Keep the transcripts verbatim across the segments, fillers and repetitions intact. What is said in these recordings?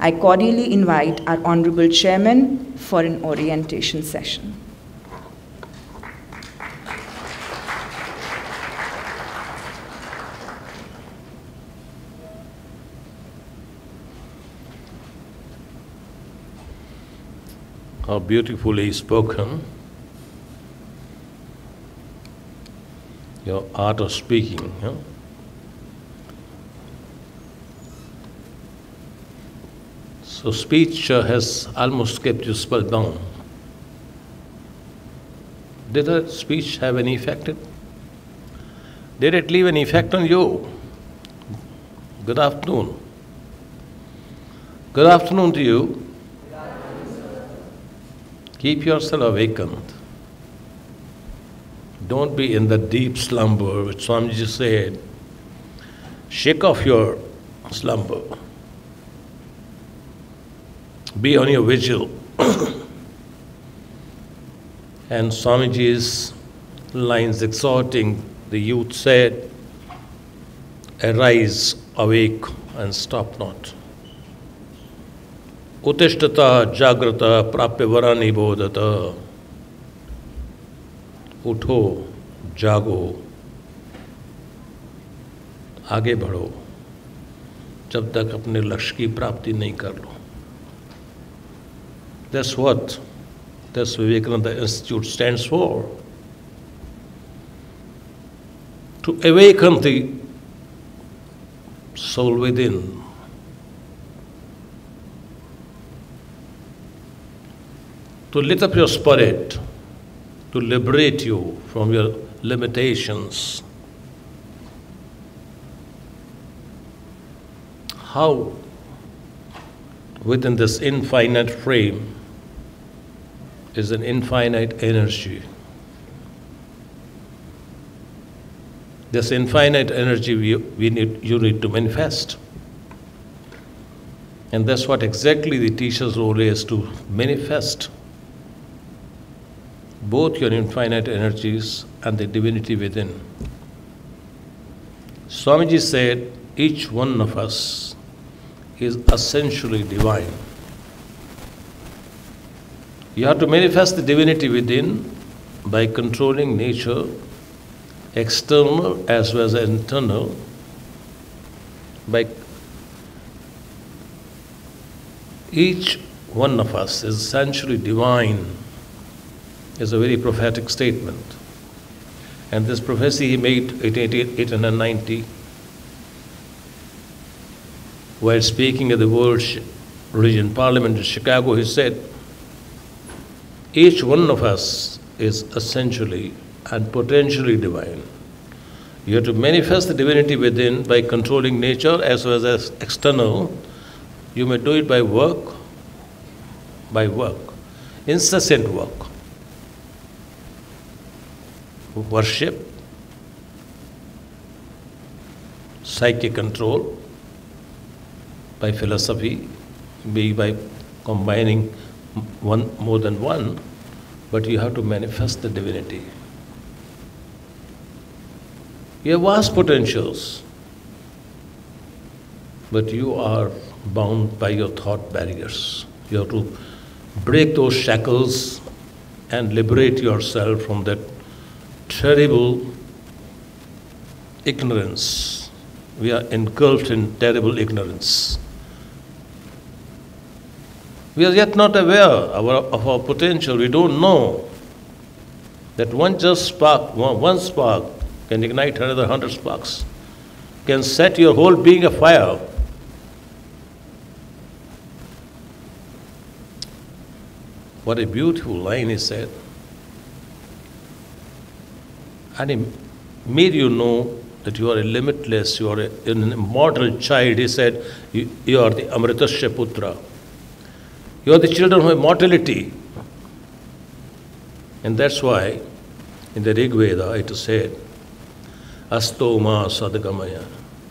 I cordially invite our Honorable Chairman for an orientation session. How beautifully spoken. Your art of speaking. Huh? So speech uh, has almost kept you spellbound. Did the speech have any effect? Did it leave any effect on you? Good afternoon. Good afternoon to you. Keep yourself awakened. Don't be in the deep slumber which Swamiji said. Shake off your slumber. Be on your vigil. And Swamiji's lines exhorting the youth said, arise, awake, and stop not. Utishtata jagrata prapya varani bodhata. उठो, जागो, आगे बढ़ो, जब तक अपने लक्ष्य की प्राप्ति नहीं कर लो. That's what this Vivekananda Institute stands for. To awaken the soul within. To lit up your spirit. To liberate you from your limitations. How, within this infinite frame, is an infinite energy. This infinite energy we, we need, you need to manifest. And that's what exactly the teacher's role is, to manifest both your infinite energies and the divinity within. Swamiji said, each one of us is essentially divine. You have to manifest the divinity within by controlling nature, external as well as internal, by each one of us is essentially divine. Is a very prophetic statement. And this prophecy he made in eighteen ninety, while speaking at the World Religion Parliament in Chicago, he said, each one of us is essentially and potentially divine. You have to manifest the divinity within by controlling nature as well as external. You may do it by work, by work, incessant work. Worship, psychic control, by philosophy, be by combining one more than one, but you have to manifest the divinity. You have vast potentials, but you are bound by your thought barriers. You have to break those shackles and liberate yourself from that terrible ignorance. We are engulfed in terrible ignorance. We are yet not aware of our, of our potential. We don't know that one just spark, one, one spark can ignite another hundred sparks, can set your whole being afire. What a beautiful line he said. And he made you know that you are a limitless, you are a, an immortal child. He said, you, you are the Amritasya Putra. You are the children of immortality. And that's why in the Rig Veda it is said, Asto ma sadgamaya.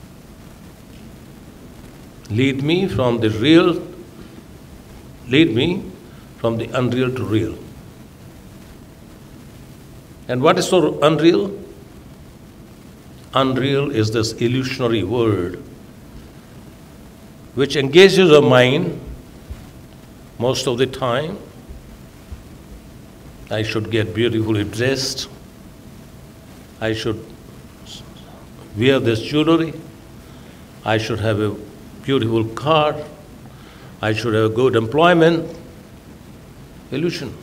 Lead me from the real, lead me from the unreal to real. And what is so unreal? Unreal is this illusionary world which engages your mind most of the time. I should get beautifully dressed. I should wear this jewelry. I should have a beautiful car. I should have a good employment. Illusion.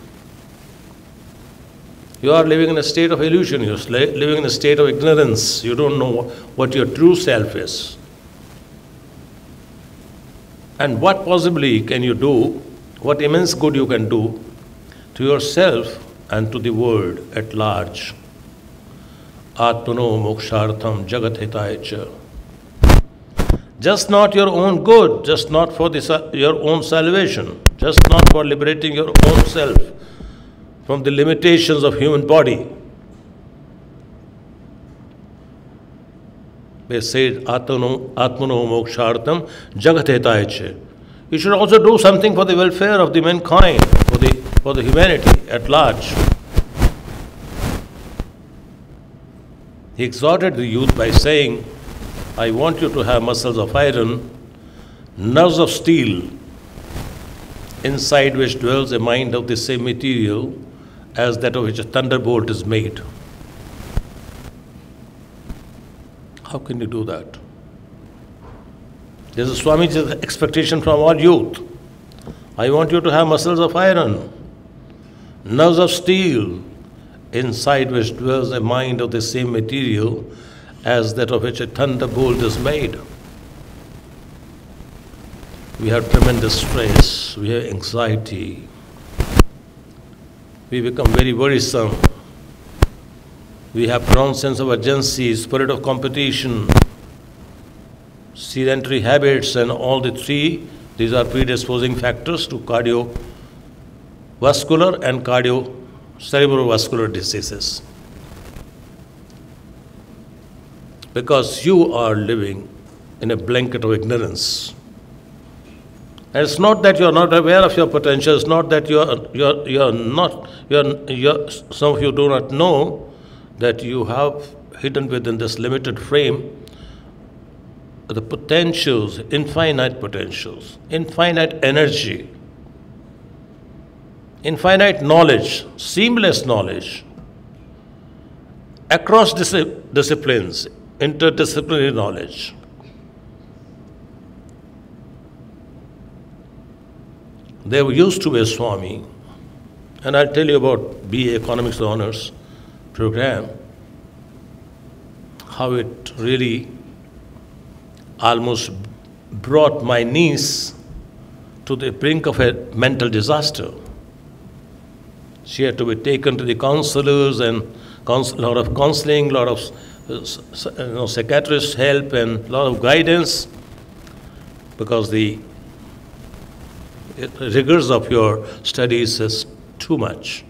You are living in a state of illusion. You're living in a state of ignorance. You don't know what your true self is. And what possibly can you do, what immense good you can do to yourself and to the world at large. Atmano mokshartham jagat hitaya cha. Just not your own good, just not for the, your own salvation, just not for liberating your own self from the limitations of human body. They said, Atmano mokshartham jagat hitaya cha. You should also do something for the welfare of the mankind, for the, for the humanity at large. He exhorted the youth by saying, I want you to have muscles of iron, nerves of steel, inside which dwells a mind of the same material as that of which a thunderbolt is made. How can you do that? This is Swamiji's expectation from all youth. I want you to have muscles of iron, nerves of steel, inside which dwells a mind of the same material as that of which a thunderbolt is made. We have tremendous stress, we have anxiety, we become very worrisome, we have profound sense of urgency, spirit of competition, sedentary habits, and all the three, these are predisposing factors to cardiovascular and cardio cerebrovascular diseases. Because you are living in a blanket of ignorance. And it's not that you're not aware of your potential, it's not that you're, you're, you're not, you're, you're, some of you do not know that you have hidden within this limited frame the potentials, infinite potentials, infinite energy, infinite knowledge, seamless knowledge, across dis disciplines, interdisciplinary knowledge. There used to be a Swami, and I'll tell you about B A Economics Honors program, how it really almost brought my niece to the brink of a mental disaster. She had to be taken to the counselors and a lot of counseling, a lot of you know, psychiatrist help and a lot of guidance, because the rigors of your studies is too much.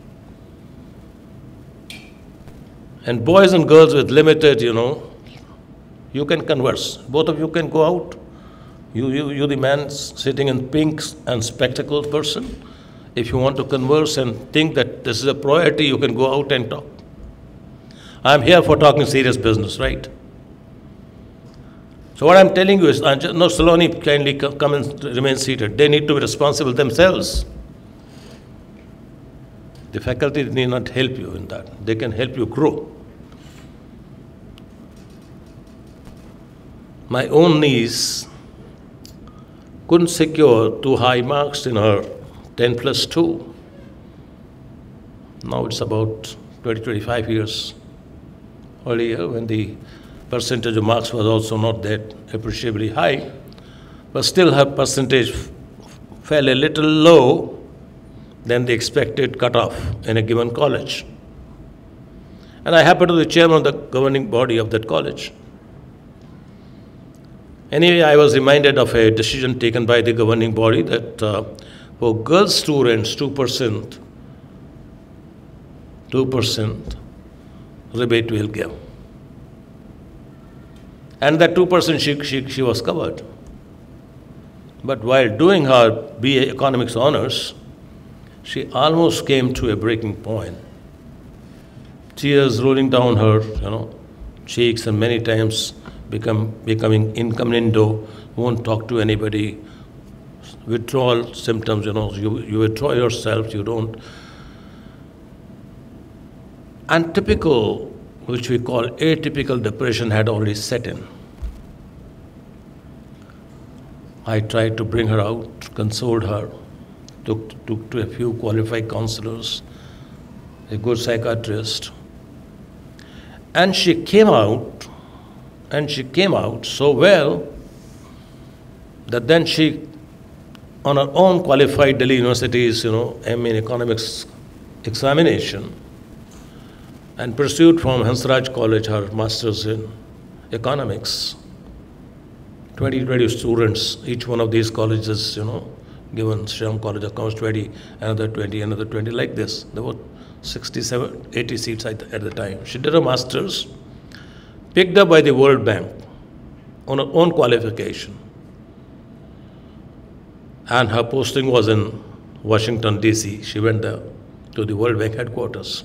And boys and girls with limited, you know, you can converse. Both of you can go out. You, you, you the man sitting in pink and spectacled person. If you want to converse and think that this is a priority, you can go out and talk. I'm here for talking serious business, right? So what I'm telling you is, no, Saloni, kindly come and remain seated. They need to be responsible themselves. The faculty need not help you in that. They can help you grow. My own niece couldn't secure two high marks in her ten plus two. Now it's about twenty, twenty-five years earlier, when the percentage of marks was also not that appreciably high, but still her percentage fell a little low than the expected cutoff in a given college. And I happen to be the chairman of the governing body of that college. Anyway, I was reminded of a decision taken by the governing body that uh, for girl students, two percent, two percent rebate will give. And that two percent she, she, she was covered. But while doing her B A Economics Honors, she almost came to a breaking point. Tears rolling down her, you know, cheeks, and many times become becoming incognito, won't talk to anybody, withdrawal symptoms, you know, you, you withdraw yourself, you don't. And typical, which we call atypical depression, had already set in. I tried to bring her out, consoled her, took, took to a few qualified counselors, a good psychiatrist. And she came out, and she came out so well that then she, on her own qualified Delhi University's, you know, M A in economics examination, and pursued from Hansraj College her master's in economics. twenty, twenty students, each one of these colleges, you know, given Shriram College of Commerce twenty, another twenty, another twenty, like this. There were sixty-seven, eighty seats at the time. She did her master's, picked up by the World Bank on her own qualification. And her posting was in Washington, D C. She went there to the World Bank headquarters.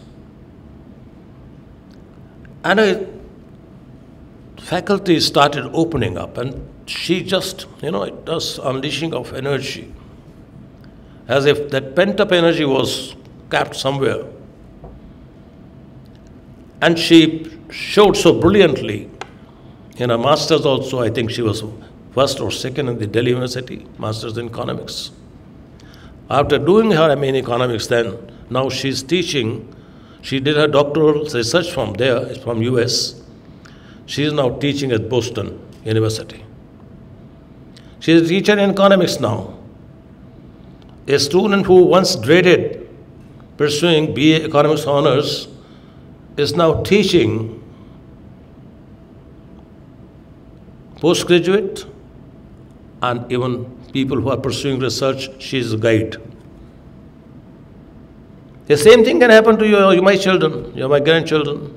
And a faculty started opening up, and she just, you know, it was unleashing of energy, as if that pent-up energy was kept somewhere. And she showed so brilliantly in her master's also. I think she was first or second in the Delhi University, master's in economics. After doing her M A in economics, then now she's teaching. She did her doctoral research from there, from U S. She is now teaching at Boston University. She is a teacher in economics now. A student who once dreaded pursuing B A economics honors is now teaching postgraduate, and even people who are pursuing research, she is a guide. The same thing can happen to you, you my children, you my grandchildren.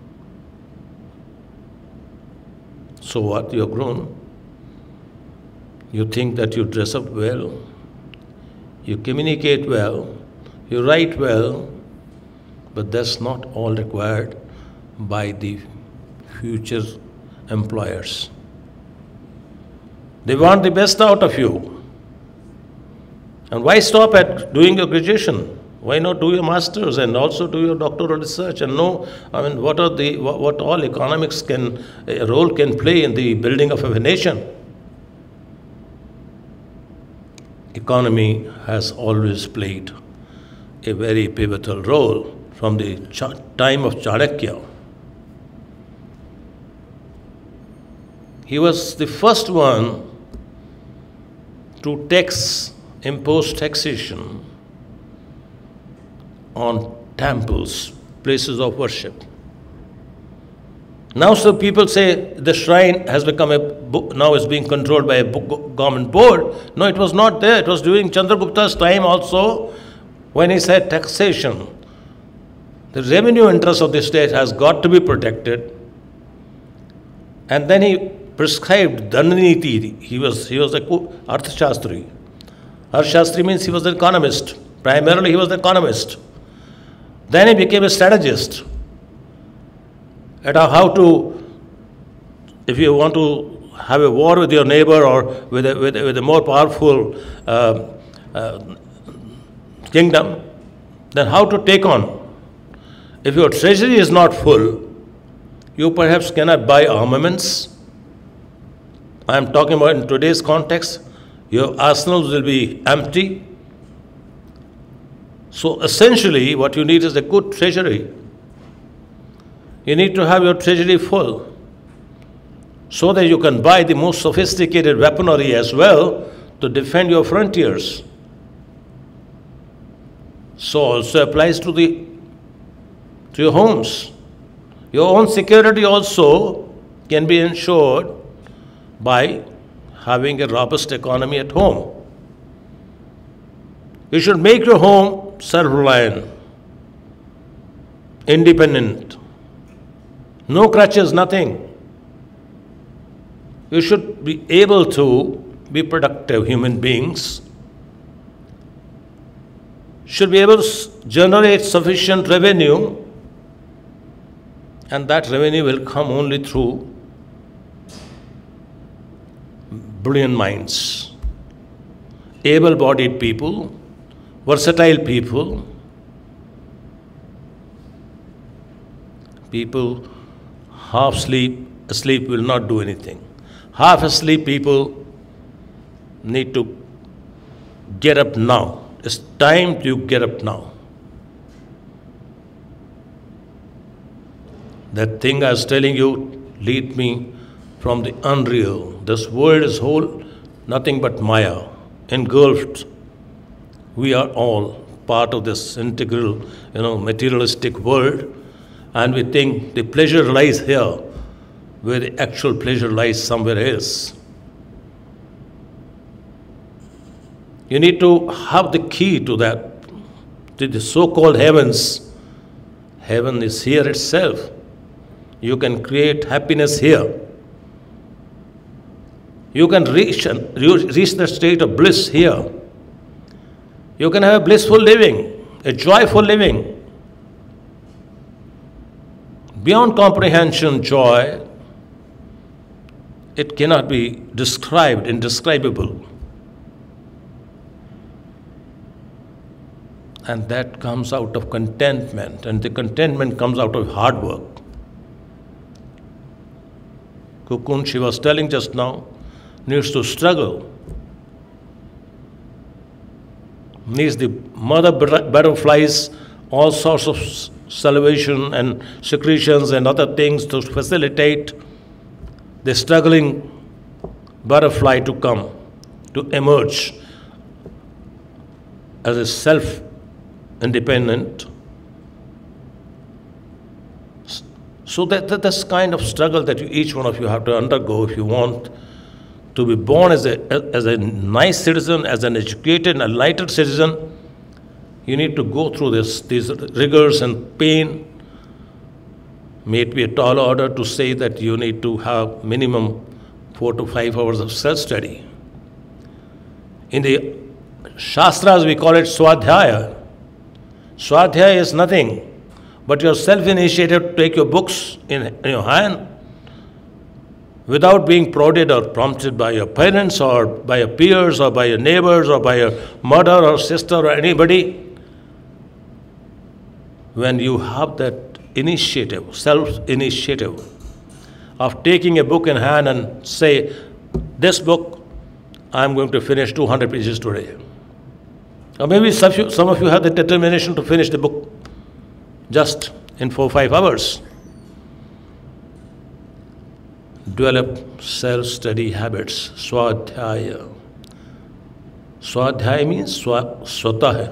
So what? You're grown. You think that you dress up well, you communicate well, you write well, but that's not all required by the future employers. They want the best out of you. And why stop at doing your graduation? Why not do your master's and also do your doctoral research and know, I mean, what are the what, what all economics can a role can play in the building of a nation? Economy has always played a very pivotal role from the time of Chanakya. He was the first one to tax, impose taxation on temples, places of worship. Now, so people say the shrine has become a, now is being controlled by a government board. No, it was not there. It was during Chandragupta's time also, when he said taxation. The revenue interest of the state has got to be protected. And then he prescribed Dandaniti. He was, he was a Arthashastri. Arthashastri means he was an economist. Primarily, he was an economist. Then he became a strategist at how to, if you want to have a war with your neighbor or with a, with a, with a more powerful uh, uh, kingdom, then how to take on. If your treasury is not full, you perhaps cannot buy armaments. I am talking about in today's context, your arsenals will be empty. So essentially, what you need is a good treasury. You need to have your treasury full so that you can buy the most sophisticated weaponry as well to defend your frontiers. So also applies to the to your homes. Your own security also can be ensured by having a robust economy at home. You should make your home self-reliant, independent, no crutches, nothing. You should be able to be productive human beings, should be able to generate sufficient revenue, and that revenue will come only through brilliant minds, able-bodied people, versatile people, people half sleep, asleep will not do anything. Half asleep people need to get up now. It's time to get up now. That thing I was telling you, lead me from the unreal. This world is whole, nothing but Maya, engulfed. We are all part of this integral, you know, materialistic world, and we think the pleasure lies here, where the actual pleasure lies somewhere else. You need to have the key to that, to the so-called heavens. Heaven is here itself. You can create happiness here. You can reach, reach the state of bliss here. You can have a blissful living, a joyful living. Beyond comprehension, joy, it cannot be described, indescribable. And that comes out of contentment, and the contentment comes out of hard work. Cocoon, she was telling just now, needs to struggle. Needs the mother butterflies, all sorts of salivation and secretions and other things to facilitate the struggling butterfly to come, to emerge as a self-independent. So that, that this kind of struggle that you, each one of you have to undergo if you want to be born as a, as a nice citizen, as an educated and enlightened citizen, you need to go through this, these rigors and pain. May it be a tall order to say that you need to have minimum four to five hours of self-study. In the Shastras, we call it Swadhyaya. Swadhyaya is nothing but your self-initiative to take your books in, in your hand without being prodded or prompted by your parents or by your peers or by your neighbors or by your mother or sister or anybody. When you have that initiative, self-initiative of taking a book in hand and say, this book, I'm going to finish two hundred pages today. Or maybe some of you, some of you have the determination to finish the book just in four or five hours. Develop self-study habits, swadhyaya. Swadhyaya means swa, swatah.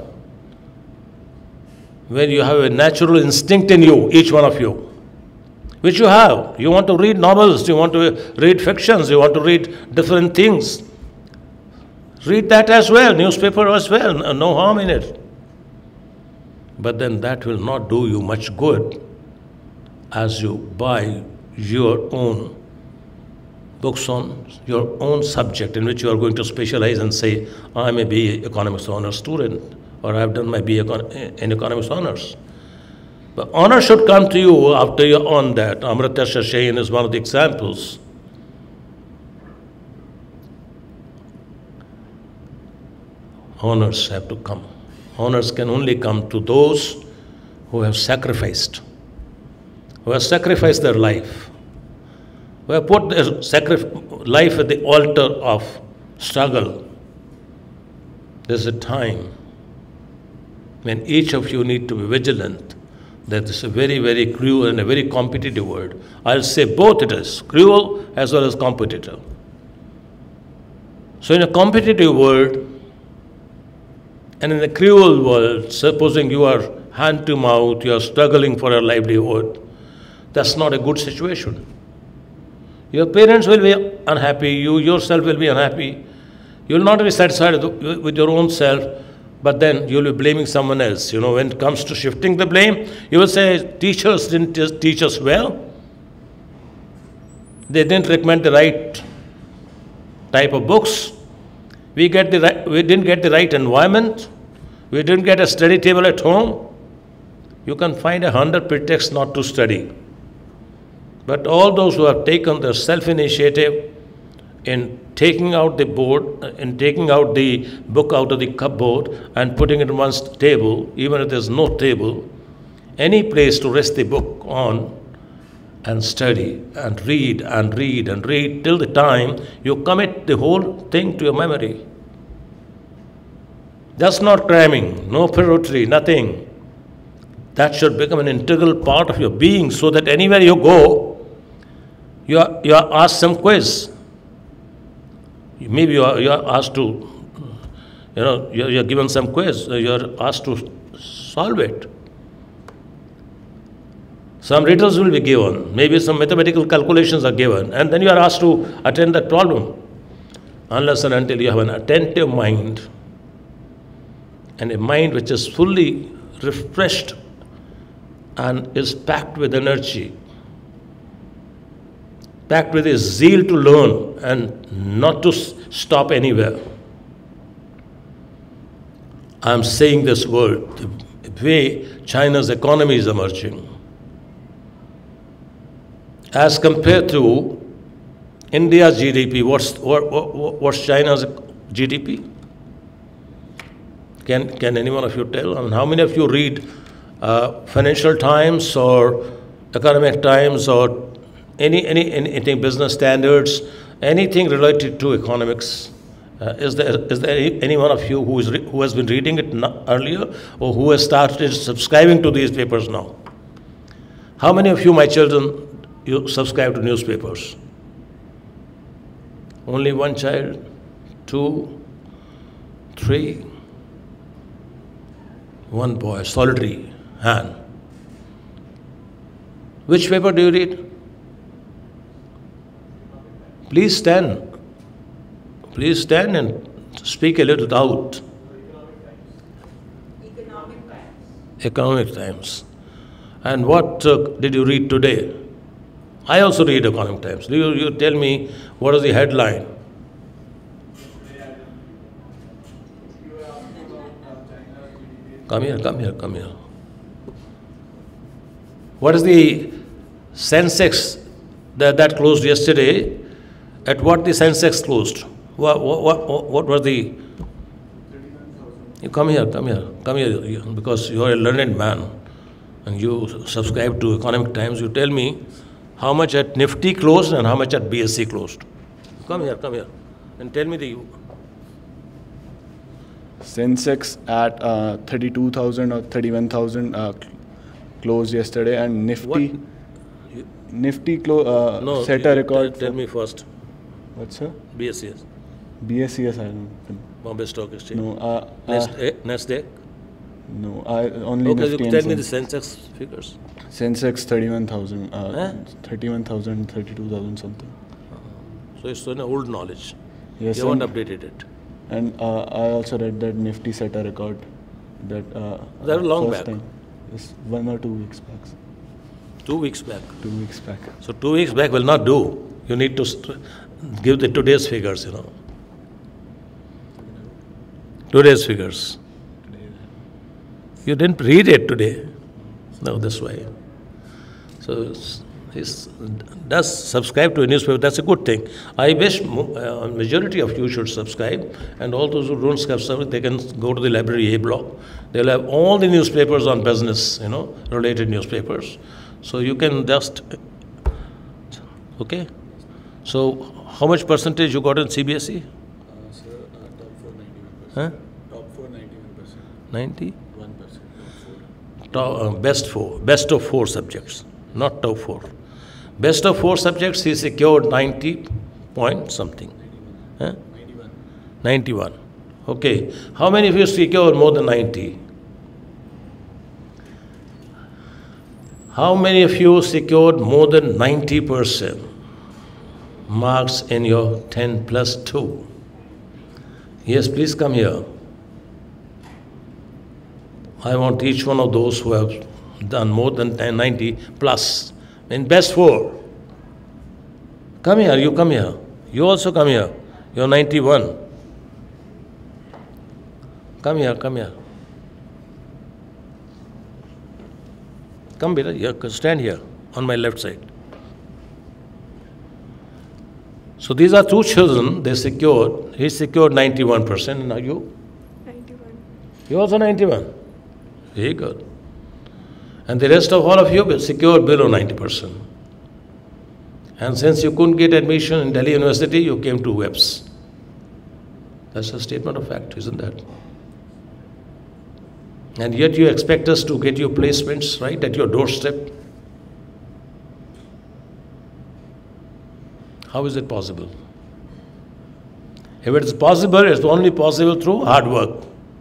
When you have a natural instinct in you, each one of you, which you have. You want to read novels, you want to read fictions, you want to read different things. Read that as well, newspaper as well, no harm in it. But then that will not do you much good as you buy your own books on your own subject in which you are going to specialize and say, I may be economics honors student, or I have done my B A in economics honors. But honor should come to you after you're on that. Amrita Shashayan is one of the examples. Honors have to come. Honors can only come to those who have sacrificed, who have sacrificed their life, who have put their life at the altar of struggle. There's a time when each of you need to be vigilant that it's a very, very cruel and a very competitive world. I'll say both it is, cruel as well as competitive. So in a competitive world, and in a cruel world, supposing you are hand to mouth, you are struggling for your livelihood, that's not a good situation. Your parents will be unhappy, you yourself will be unhappy. You will not be satisfied with your own self, but then you will be blaming someone else. You know, when it comes to shifting the blame, you will say, teachers didn't teach us well. They didn't recommend the right type of books. We, get the right, we didn't get the right environment. We didn't get a study table at home. You can find a hundred pretexts not to study. But all those who have taken their self-initiative in taking out the board, uh, in taking out the book out of the cupboard and putting it on one's table, even if there's no table, any place to rest the book on and study and read and read and read till the time you commit the whole thing to your memory. That's not cramming, no periphery, nothing. That should become an integral part of your being so that anywhere you go, you are, you are asked some quiz. Maybe you are, you are asked to, you know, you are, you are given some quiz, you are asked to solve it. Some riddles will be given, maybe some mathematical calculations are given, and then you are asked to attend that problem. Unless and until you have an attentive mind, and a mind which is fully refreshed and is packed with energy, packed with a zeal to learn and not to stop anywhere. I am saying this word, the way China's economy is emerging, as compared to India's G D P, what's, what, what, what's China's G D P? Can, can any one of you tell? I mean, how many of you read uh, Financial Times or Economic Times or any, any, anything, business standards, anything related to economics? Uh, is there, is there any, any one of you who, is who has been reading it earlier or who has started subscribing to these papers now? How many of you, my children, you subscribe to newspapers? Only one child, two, three, one boy, solitary hand. Which paper do you read? Please stand. Please stand and speak a little out. Economic Times. Economic Times. And what uh, did you read today? I also read Economic Times. Do you, you tell me what is the headline? Come here, come here, come here. What is the Sensex that, that closed yesterday? At what the Sensex closed? What, what, what, what was the... You come here, come here, come here, because you are a learned man and you subscribe to Economic Times. You tell me how much at Nifty closed and how much at B S E closed. Come here, come here, and tell me the... Sensex at uh, thirty-two thousand or thirty-one thousand uh, closed yesterday, and Nifty You, Nifty clo uh, no, set you, a record. Tell, tell me first. What's sir? B S E S. B S E S, I don't Bombay Stock Exchange. know. No, uh, Next, uh, eh, Nasdaq. no, I only Okay, Nifty you and tell me the Sensex. Sensex figures. Sensex thirty-one thousand, uh, Huh? thirty-one thousand, thirty-two thousand something. So it's an old knowledge. Yes, You haven't and, updated it. and uh, I also read that Nifty set a record. That uh, That was long first back. time. Yes, one or two weeks back. Two weeks back. Two weeks back. So two weeks back will not do. You need to st- give the today's figures, you know. Today's figures. You didn't read it today. No, that's why. So he does subscribe to a newspaper. That's a good thing. I wish uh, majority of you should subscribe, and all those who don't subscribe, they can go to the library A block. They'll have all the newspapers on business, you know, related newspapers. So you can just, okay? So how much percentage you got in C B S E? Uh, sir, uh, top four, ninety-one percent. Huh? Top four, ninety-one percent. ninety? one percent. Top four. Top, uh, best four, best of four subjects, not top four. Best of four subjects, he secured ninety point something. Huh? ninety-one. ninety-one. Okay. How many of you secured more than ninety? How many of you secured more than ninety percent marks in your ten plus two? Yes, please come here. I want each one of those who have done more than ninety plus in best four. Come here, you come here. You also come here. You're ninety-one. Come here, come here. Come, beta, here, stand here on my left side. So these are two children, they secured, he secured ninety-one percent, and are you? ninety-one. You also ninety-one? Very good. And the rest of all of you secured below ninety percent. And since you couldn't get admission in Delhi University, you came to V I P S. That's a statement of fact, isn't that? And yet you expect us to get your placements right at your doorstep. How is it possible? If it is possible, it's only possible through hard work.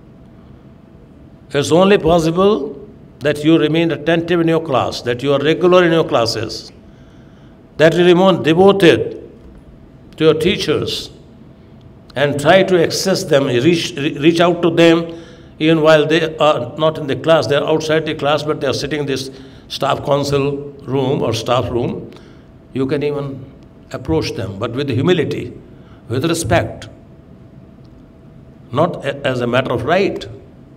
It's only possible that you remain attentive in your class, that you are regular in your classes, that you remain devoted to your teachers and try to access them, reach, reach out to them even while they are not in the class, they are outside the class, but they are sitting in this staff council room or staff room. You can even approach them, but with humility, with respect, not as a matter of right.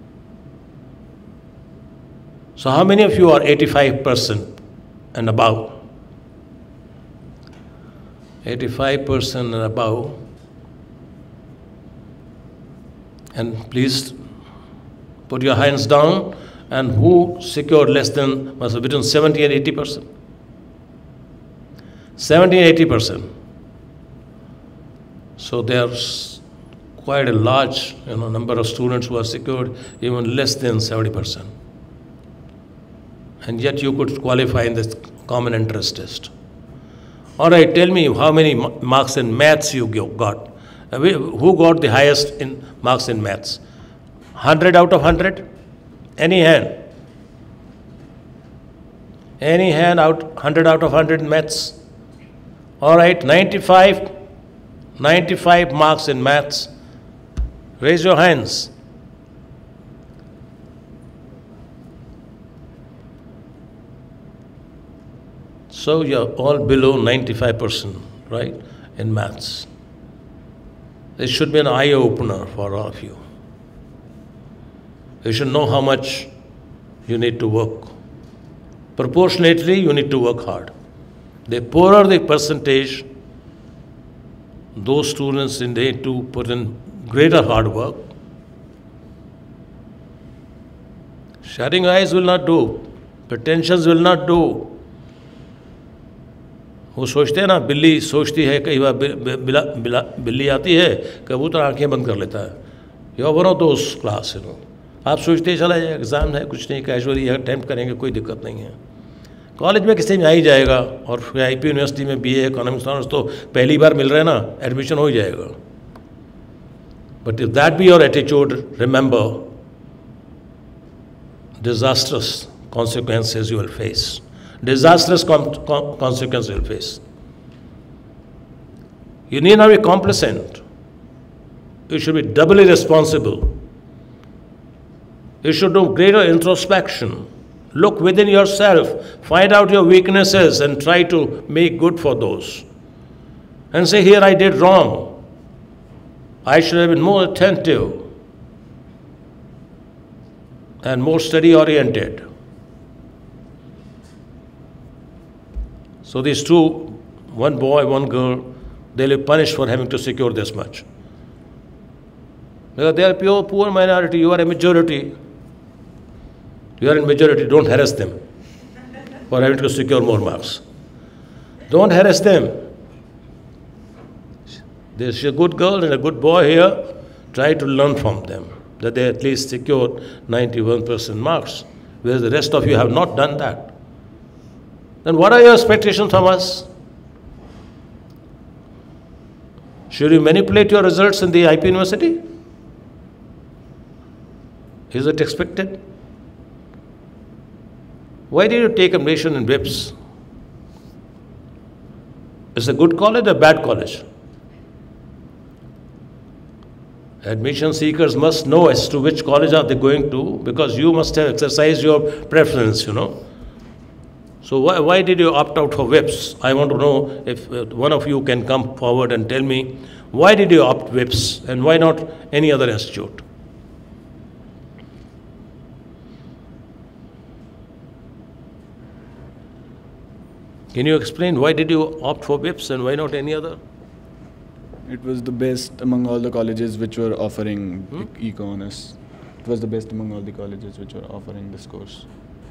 So how many of you are eighty-five percent and above? eighty-five percent and above. And please put your hands down, and who secured less than, was between seventy and eighty percent? seventy and eighty percent. So there's quite a large you know, number of students who are secured even less than seventy percent. And yet you could qualify in this common interest test. All right, tell me how many marks in maths you got. Who got the highest in marks in maths? one hundred out of one hundred? Any hand? Any hand out, one hundred out of one hundred in maths? All right, ninety-five, ninety-five marks in maths. Raise your hands. So you're all below ninety-five percent, right, in maths. This should be an eye-opener for all of you. You should know how much you need to work. Proportionately, you need to work hard. The poorer the percentage, those students need to put in greater hard work. Shutting eyes will not do. Pretensions will not do. वो सोचते हैं ना, बिल्ली सोचती है कई बार बिला, बिला, बिल्ली आती है, कबूतर आंखें बंद कर लेता है. You are one of those class you know. आप सोचते चला जाए एग्ज़ाम है, कुछ नहीं, कैजुअली अटैम्प्ट करेंगे, कोई दिक्कत नहीं है. कॉलेज में किसी में आ ही जाएगा, और फिर आई पी यूनिवर्सिटी में बी ए इकोनॉमिक्स ऑनर्स तो पहली बार मिल रहे हैं ना, एडमिशन हो ही जाएगा. But if that be your attitude, remember disastrous consequences you will face. Disastrous consequences you will face. You need not be complacent. You should be doubly responsible. You should do greater introspection. Look within yourself, find out your weaknesses and try to make good for those. And say, here I did wrong. I should have been more attentive and more study-oriented. So these two, one boy, one girl, they'll be punished for having to secure this much. Because they are pure poor minority, you are a majority. You are in majority, don't harass them for having to secure more marks. Don't harass them. There's a good girl and a good boy here, try to learn from them, that they at least secured ninety-one percent marks, whereas the rest of you have not done that. Then what are your expectations from us? Should you manipulate your results in the I P University? Is it expected? Why did you take admission in V I P S? Is it a good college or bad college? Admission seekers must know as to which college are they going to, because you must have exercised your preference, you know. So why, why did you opt out for V I P S? I want to know if uh, one of you can come forward and tell me, why did you opt V I P S and why not any other institute? Can you explain why did you opt for V I P S and why not any other? It was the best among all the colleges which were offering Hmm? e- Eco-Honors. It was the best among all the colleges which were offering this course.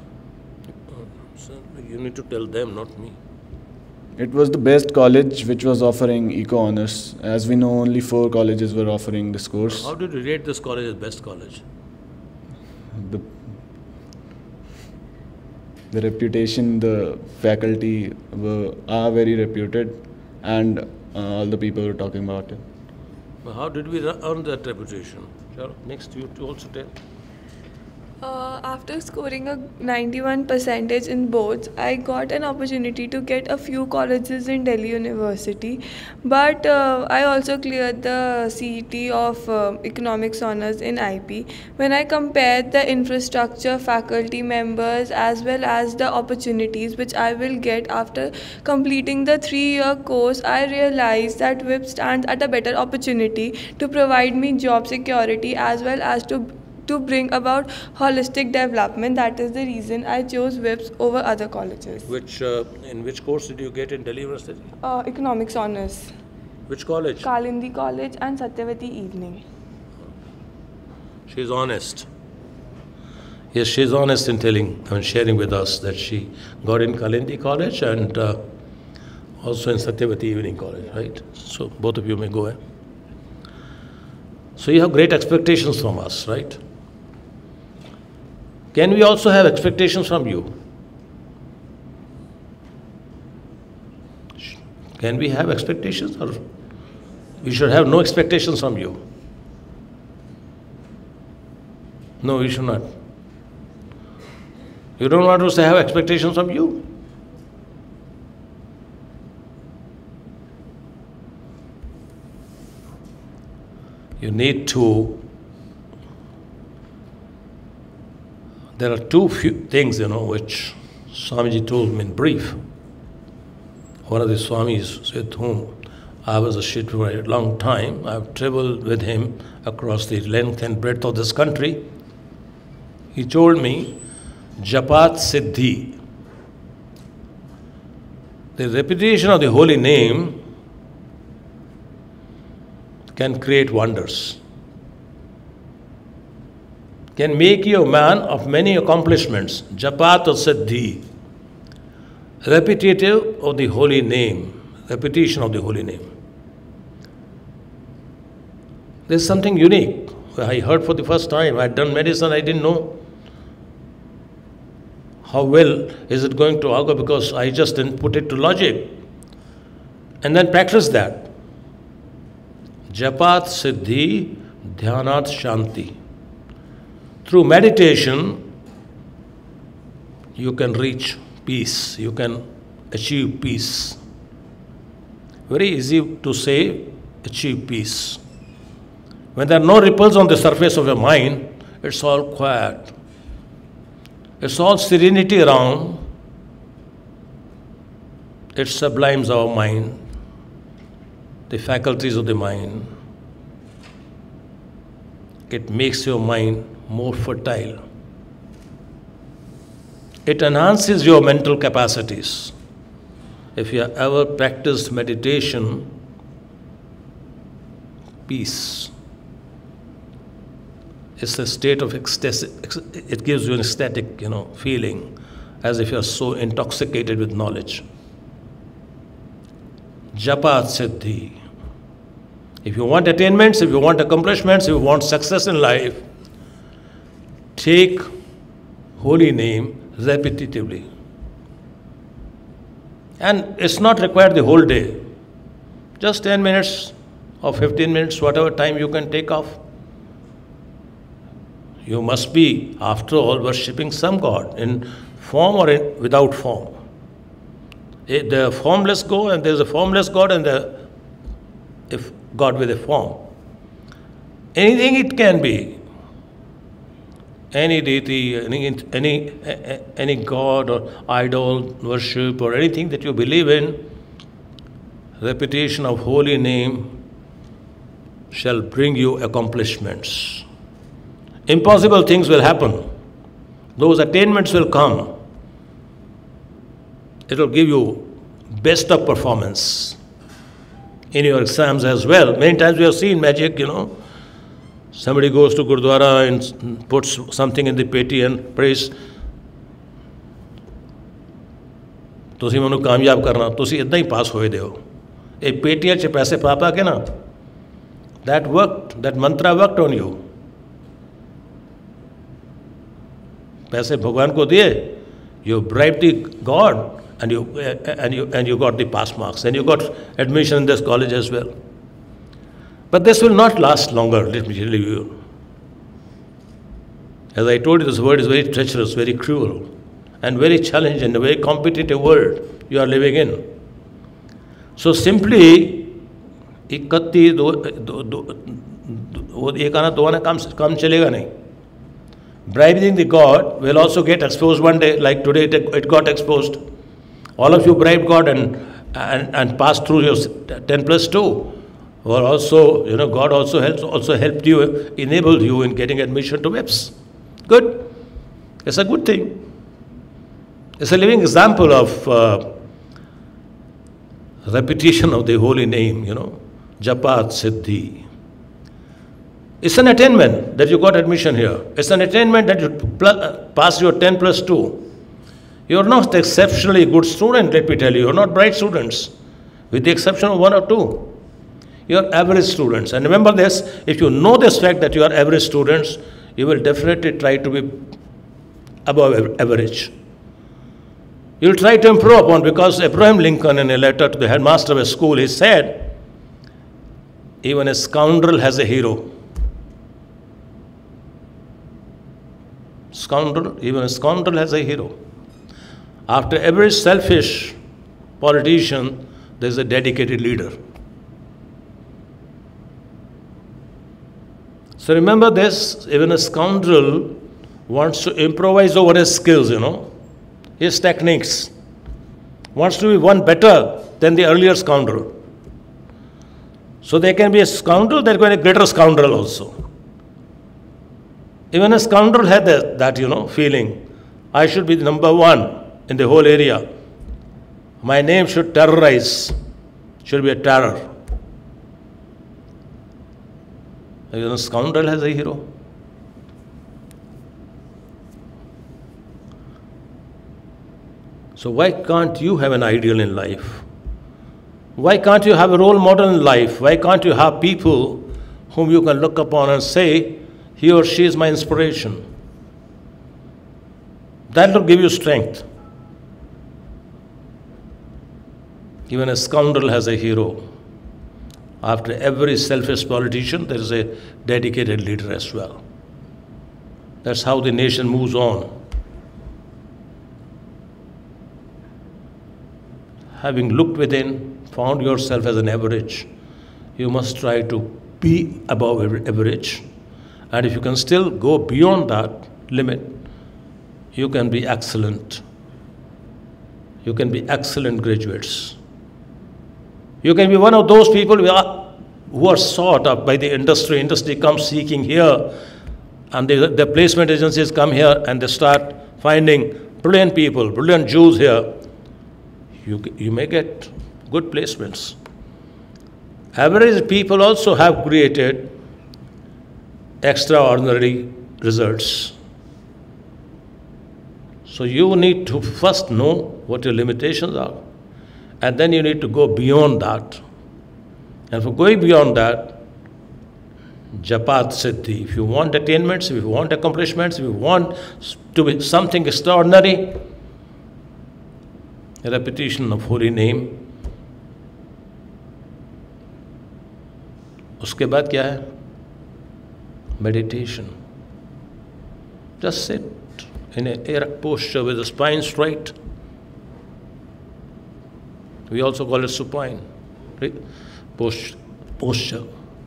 So you need to tell them, not me. It was the best college which was offering Eco-Honors. As we know, only four colleges were offering this course. How did you rate this college as best college? The, the reputation, the faculty were, are very reputed, and uh, all the people were talking about it. Well, how did we ra- earn that reputation? Sure. Next, you to also tell. Uh, after scoring a ninety-one percentage in boards, I got an opportunity to get a few colleges in Delhi University. But uh, I also cleared the C E T of uh, Economics Honours in I P. When I compared the infrastructure, faculty members, as well as the opportunities which I will get after completing the three-year course, I realized that V I P S stands at a better opportunity to provide me job security as well as to to bring about holistic development. That is the reason I chose V I P S over other colleges. Which, uh, in which course did you get in Delhi University? Uh, economics Honours. Which college? Kalindi College and Satyavati Evening. She's honest. Yes, she's honest in telling and sharing with us that she got in Kalindi College and uh, also in Satyavati Evening College, right? So both of you may go ahead. So you have great expectations from us, right? Can we also have expectations from you? Can we have expectations, or we should have no expectations from you? No, we should not. You don't want us to have expectations from you? You need to. There are two few things, you know, which Swamiji told me in brief. One of the Swamis with whom I was a shit for a long time. I've traveled with him across the length and breadth of this country. He told me, Japat Siddhi. The repetition of the holy name can create wonders, can make you a man of many accomplishments. Japat Siddhi. Repetitive of the holy name, repetition of the holy name. There's something unique. I heard for the first time. I'd done medicine, I didn't know how well is it going to occur because I just didn't put it to logic. And then practice that. Japat Siddhi Dhyanat Shanti. Through meditation, you can reach peace, you can achieve peace. Very easy to say, achieve peace. When there are no ripples on the surface of your mind, it's all quiet. It's all serenity around. It sublimes our mind, the faculties of the mind. It makes your mind more fertile. It enhances your mental capacities. If you have ever practiced meditation, peace, it's a state of ecstasy. It gives you an ecstatic, you know, feeling, as if you are so intoxicated with knowledge. Japat Siddhi. If you want attainments, if you want accomplishments, if you want success in life, take holy name repetitively. And it's not required the whole day. Just ten minutes or fifteen minutes, whatever time you can take off. You must be, after all, worshipping some God in form or in, without form. The formless God, and there's a formless God, and the if God with a form. Anything it can be. Any deity, any, any, any God or idol worship or anything that you believe in, repetition of holy name shall bring you accomplishments. Impossible things will happen. Those attainments will come. It will give you best of performance. in your exams as well. Many times we have seen magic, you know. Somebody goes to Gurdwara and puts something in the peti and prays. ਤੁਸੀਂ ਮੈਨੂੰ ਕਾਮਯਾਬ ਕਰਨਾ, ਤੁਸੀਂ ਇੱਦਾਂ ਹੀ ਪਾਸ ਹੋਏ ਦਿਓ। ਇਹ ਪੇਟੀਆਂ 'ਚ ਪੈਸੇ ਪਾ ਪਾ ਕੇ ਨਾ, that worked, that mantra worked on you. पैसे भगवान को दिए, you bribed the God, and you and you and you got the pass marks, and you got admission in this college as well. But this will not last longer, let me tell you. As I told you, this world is very treacherous, very cruel, and very challenging, a very competitive world you are living in. So simply, इकत्ती दो दो दो वो एक आना दो आना काम काम चलेगा नहीं. Bribing the God will also get exposed one day, like today it, it got exposed. All of you bribed God and, and, and passed through your ten plus two. Or also, you know, God also helps, also helped you, enabled you in getting admission to VIPS. Good. It's a good thing. It's a living example of uh, repetition of the holy name, you know, Japat Siddhi. It's an attainment that you got admission here. It's an attainment that you passed your ten plus two. You're not exceptionally good student, let me tell you. You're not bright students, with the exception of one or two. You're average students. And remember this, if you know this fact that you are average students, you will definitely try to be above average. You'll try to improve upon, because Abraham Lincoln, in a letter to the headmaster of a school, he said, even a scoundrel has a hero. Scoundrel, even a scoundrel has a hero. After every selfish politician, there is a dedicated leader. So remember this, even a scoundrel wants to improvise over his skills, you know, his techniques, wants to be one better than the earlier scoundrel. So there can be a scoundrel, there can be a greater scoundrel also. Even a scoundrel had that, that, you know, feeling. I should be the number one in the whole area. My name should terrorize, should be a terror. Even a scoundrel has a hero. So why can't you have an ideal in life? Why can't you have a role model in life? Why can't you have people whom you can look upon and say, he or she is my inspiration? That will give you strength. Even a scoundrel has a hero. After every selfish politician, there is a dedicated leader as well. That's how the nation moves on. Having looked within, found yourself as an average, you must try to be above average. And if you can still go beyond that limit, you can be excellent. You can be excellent graduates. You can be one of those people who are, who are sought up by the industry. Industry comes seeking here, and the, the placement agencies come here and they start finding brilliant people, brilliant Jews here. You, you may get good placements. Average people also have created extraordinary results. So you need to first know what your limitations are, and then you need to go beyond that. And for going beyond that, Japat Siddhi. If you want attainments, if you want accomplishments, if you want to be something extraordinary, a repetition of holy name. उसके बाद क्या है? Meditation. Just sit in an erect posture with the spine straight. We also call it supine, right? Posture.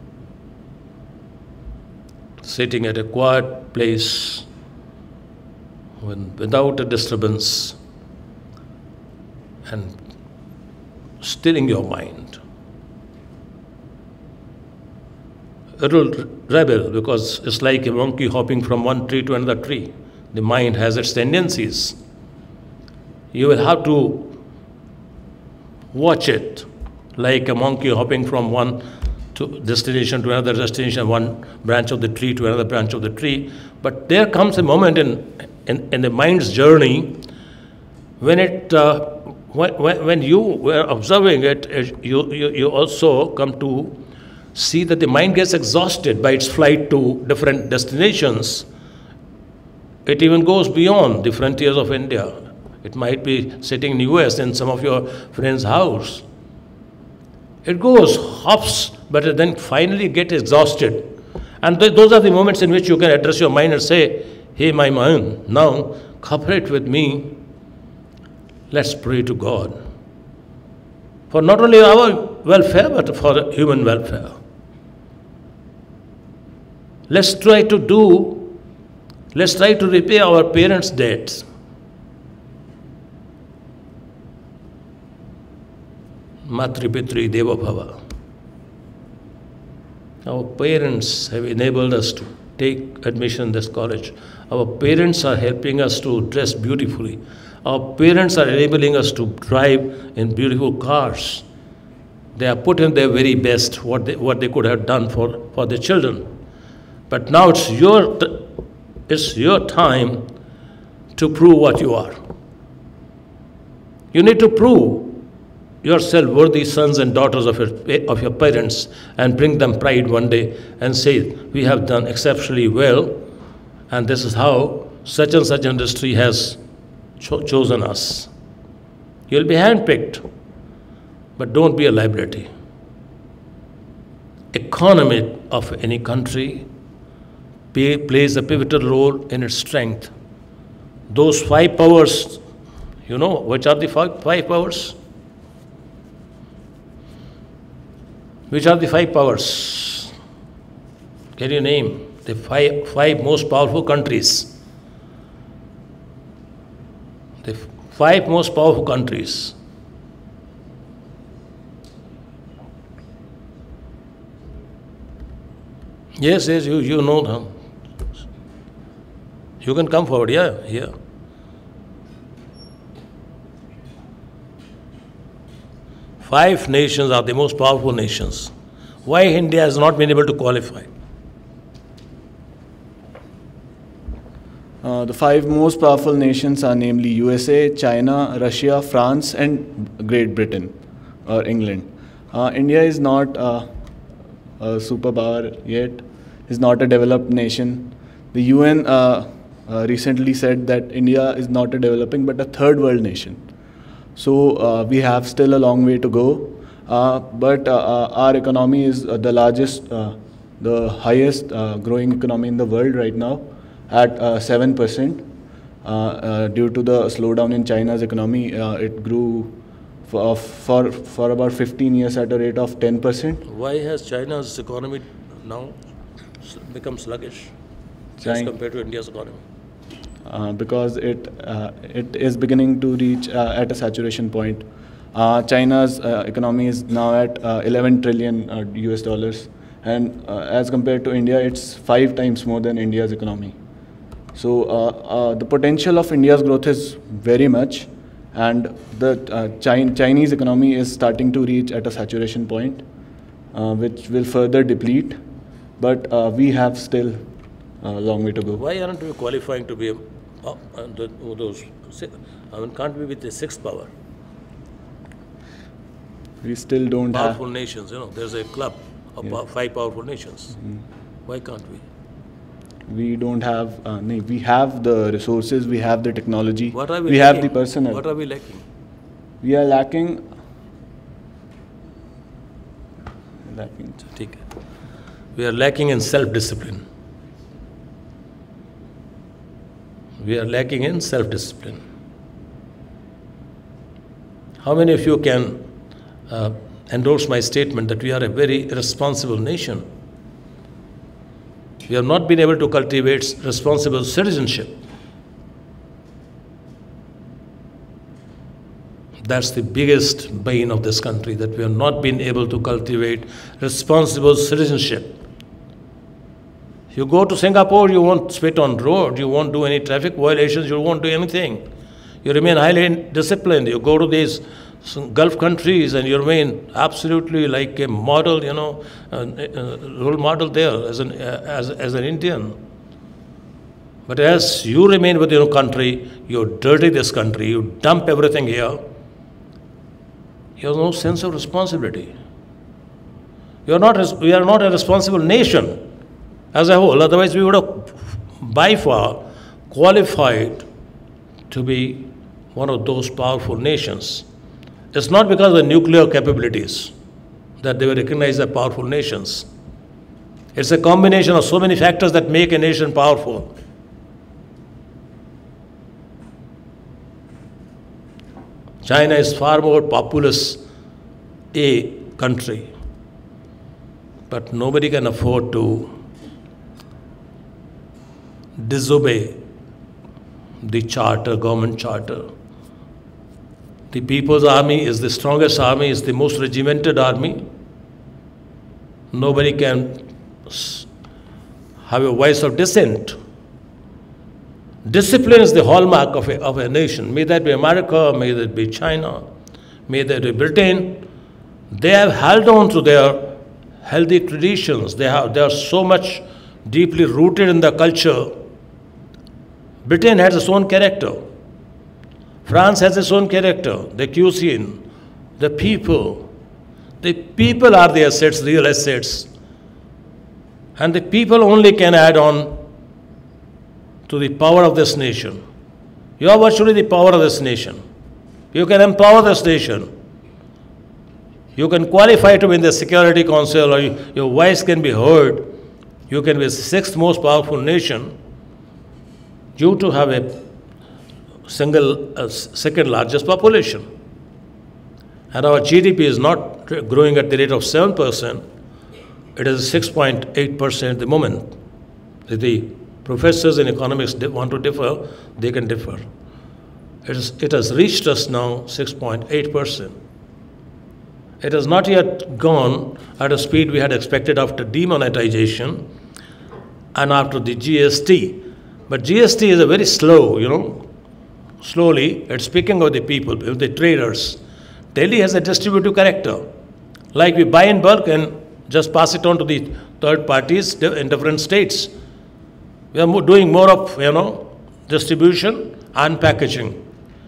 Sitting at a quiet place when, without a disturbance, and stilling your mind. It will rebel because it's like a monkey hopping from one tree to another tree. The mind has its tendencies. You will have to watch it like a monkey hopping from one to destination to another destination, one branch of the tree to another branch of the tree. But there comes a moment in, in, in the mind's journey when it, uh, when, when you were observing it, it you, you, you also come to see that the mind gets exhausted by its flight to different destinations. It even goes beyond the frontiers of India. It might be sitting in the U S in some of your friend's house. It goes, hops, but then finally get exhausted. And th those are the moments in which you can address your mind and say, hey, my mind, now cooperate with me. Let's pray to God for not only our welfare, but for human welfare. Let's try to do, let's try to repay our parents' debts. Matri Pitri Deva Bhava. Our parents have enabled us to take admission in this college. Our parents are helping us to dress beautifully. Our parents are enabling us to drive in beautiful cars. They have put in their very best, what they, what they could have done for, for their children. But now it's your, it's your time to prove what you are. You need to prove yourself worthy sons and daughters of your, of your parents and bring them pride one day and say, we have done exceptionally well, and this is how such and such industry has cho chosen us. You'll be handpicked, but don't be a liability. Economy of any country pay, plays a pivotal role in its strength. Those five powers, you know, which are the five, five powers? Which are the five powers? Can you name the five, five most powerful countries? The five most powerful countries. Yes, yes, you, you know them. You can come forward, yeah, yeah. Five nations are the most powerful nations. Why India has not been able to qualify? Uh, the five most powerful nations are namely U S A, China, Russia, France, and Great Britain, or England. Uh, India is not uh, a superpower yet, is not a developed nation. The U N uh, uh, recently said that India is not a developing but a third world nation. So uh, we have still a long way to go, uh, but uh, uh, our economy is uh, the largest, uh, the highest uh, growing economy in the world right now at uh, seven percent. Uh, uh, due to the slowdown in China's economy, uh, it grew for, for, for about fifteen years at a rate of ten percent. Why has China's economy now become sluggish as compared to India's economy? Uh, because it uh, it is beginning to reach uh, at a saturation point. Uh, China's uh, economy is now at uh, eleven trillion uh, U S dollars, and uh, as compared to India, it's five times more than India's economy. So uh, uh, the potential of India's growth is very much, and the uh, Chin Chinese economy is starting to reach at a saturation point, uh, which will further deplete. But uh, we have still a long way to go. Why aren't we qualifying to be a, uh, the, those? I mean, can't we be the sixth power? We still don't powerful have powerful nations. You know, there's a club of yeah. pow five powerful nations. Mm. Why can't we? We don't have. Uh, no, we have the resources. We have the technology. What are we? We lacking? have the personnel. What are we lacking? We are lacking. Lacking. Take it. We are lacking in self-discipline. We are lacking in self-discipline. How many of you can uh, endorse my statement that we are a very responsible nation? We have not been able to cultivate responsible citizenship. That's the biggest bane of this country, that we have not been able to cultivate responsible citizenship. You go to Singapore, you won't spit on road, you won't do any traffic violations, you won't do anything. You remain highly disciplined. You go to these some Gulf countries, and you remain absolutely like a model, you know, uh, uh, role model there as an, uh, as, as an Indian. But as you remain with your country, you dirty this country, you dump everything here, you have no sense of responsibility. You are not, we are not a responsible nation as a whole, otherwise we would have by far qualified to be one of those powerful nations. It's not because of the nuclear capabilities that they were recognized as powerful nations. It's a combination of so many factors that make a nation powerful. China is far more populous a country, but nobody can afford to disobey the charter, government charter. The People's Army is the strongest army, is the most regimented army. Nobody can have a voice of dissent. Discipline is the hallmark of a, of a nation. May that be America, may that be China, may that be Britain. They have held on to their healthy traditions. They, have, they are so much deeply rooted in the culture. Britain has its own character. France has its own character, the cuisine, the people. The people are the assets, real assets. And the people only can add on to the power of this nation. You are virtually the power of this nation. You can empower this nation. You can qualify to be in the Security Council, or you, your voice can be heard. You can be the sixth most powerful nation due to have a single, uh, second largest population. And our G D P is not growing at the rate of seven percent. It is six point eight percent at the moment. If the professors in economics want to differ, they can differ. It, is, it has reached us now six point eight percent. It has not yet gone at a speed we had expected after demonetization and after the G S T. But G S T is a very slow, you know, slowly. It's speaking of the people, the traders. Delhi has a distributive character. Like we buy in bulk and just pass it on to the third parties in different states. We are doing more of, you know, distribution and packaging.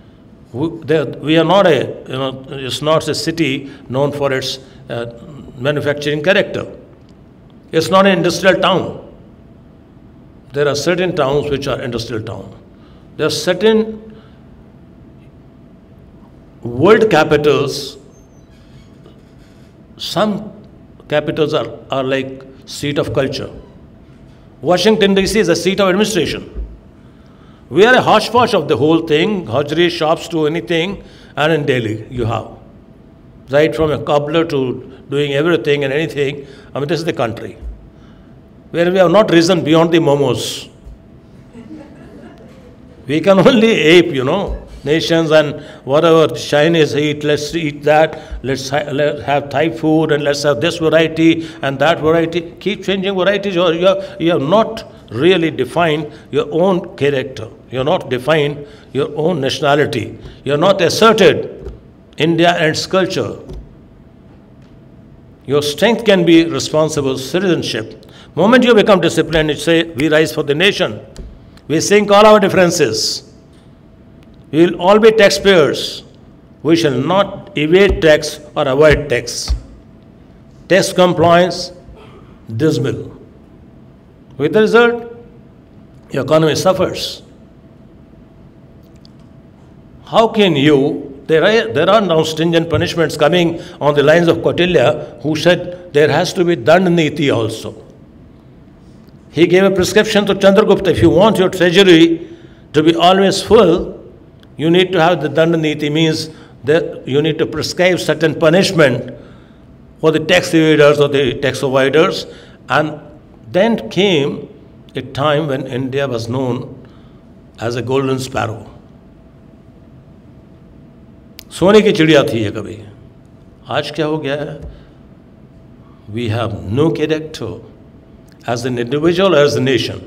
We are not a, you know, it's not a city known for its uh, manufacturing character. It's not an industrial town. There are certain towns which are industrial towns. There are certain world capitals. Some capitals are, are like seat of culture. Washington, D C is a seat of administration. We are a hodgepodge of the whole thing, hosiery shops to anything, and in Delhi you have. Right from a cobbler to doing everything and anything. I mean, this is the country where we have not risen beyond the momos. We can only ape, you know, nations and whatever Chinese eat, let's eat that, let's, ha let's have Thai food and let's have this variety and that variety. Keep changing varieties. You, you, have, you have not really defined your own character. You have not defined your own nationality. You have not asserted India and its culture. Your strength can be responsible citizenship. The moment you become disciplined, you say, we rise for the nation. We sink all our differences. We will all be taxpayers. We shall not evade tax or avoid tax. Tax compliance, dismal. With the result, your economy suffers. How can you, there are, there are now stringent punishments coming on the lines of Kautilya, who said there has to be dand niti also. He gave a prescription to Chandragupta, if you want your treasury to be always full, you need to have the dand niti, means that you need to prescribe certain punishment for the tax evaders or the tax avoiders. And then came a time when India was known as a golden sparrow. सोने की चिड़िया थी ये कभी. आज क्या हो गया है? We have no character as an individual or as a nation,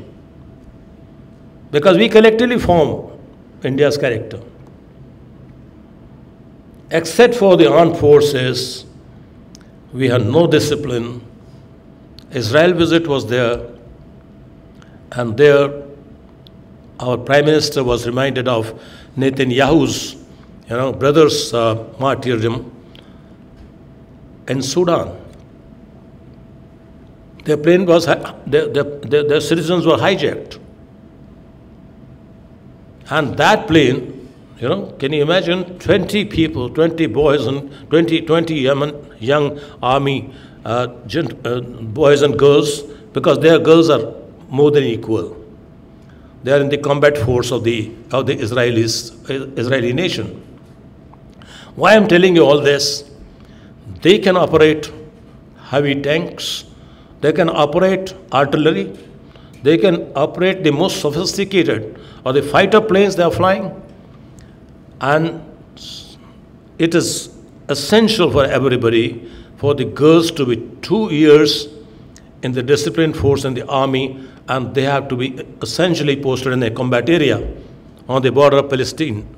because we collectively form India's character. Except for the armed forces, we had no discipline. Israel visit was there, and there our Prime Minister was reminded of Netanyahu's, you know, brother's uh, martyrdom in Sudan. Their plane was, their, their, their, their citizens were hijacked. And that plane, you know, can you imagine twenty people, twenty boys and twenty, twenty young, young army uh, gent, uh, boys and girls, because their girls are more than equal. They are in the combat force of the, of the Israelis, Israeli nation. Why I'm telling you all this? They can operate heavy tanks, they can operate artillery, they can operate the most sophisticated or the fighter planes they are flying. And it is essential for everybody, for the girls to be two years in the disciplined force in the army, and they have to be essentially posted in a combat area on the border of Palestine.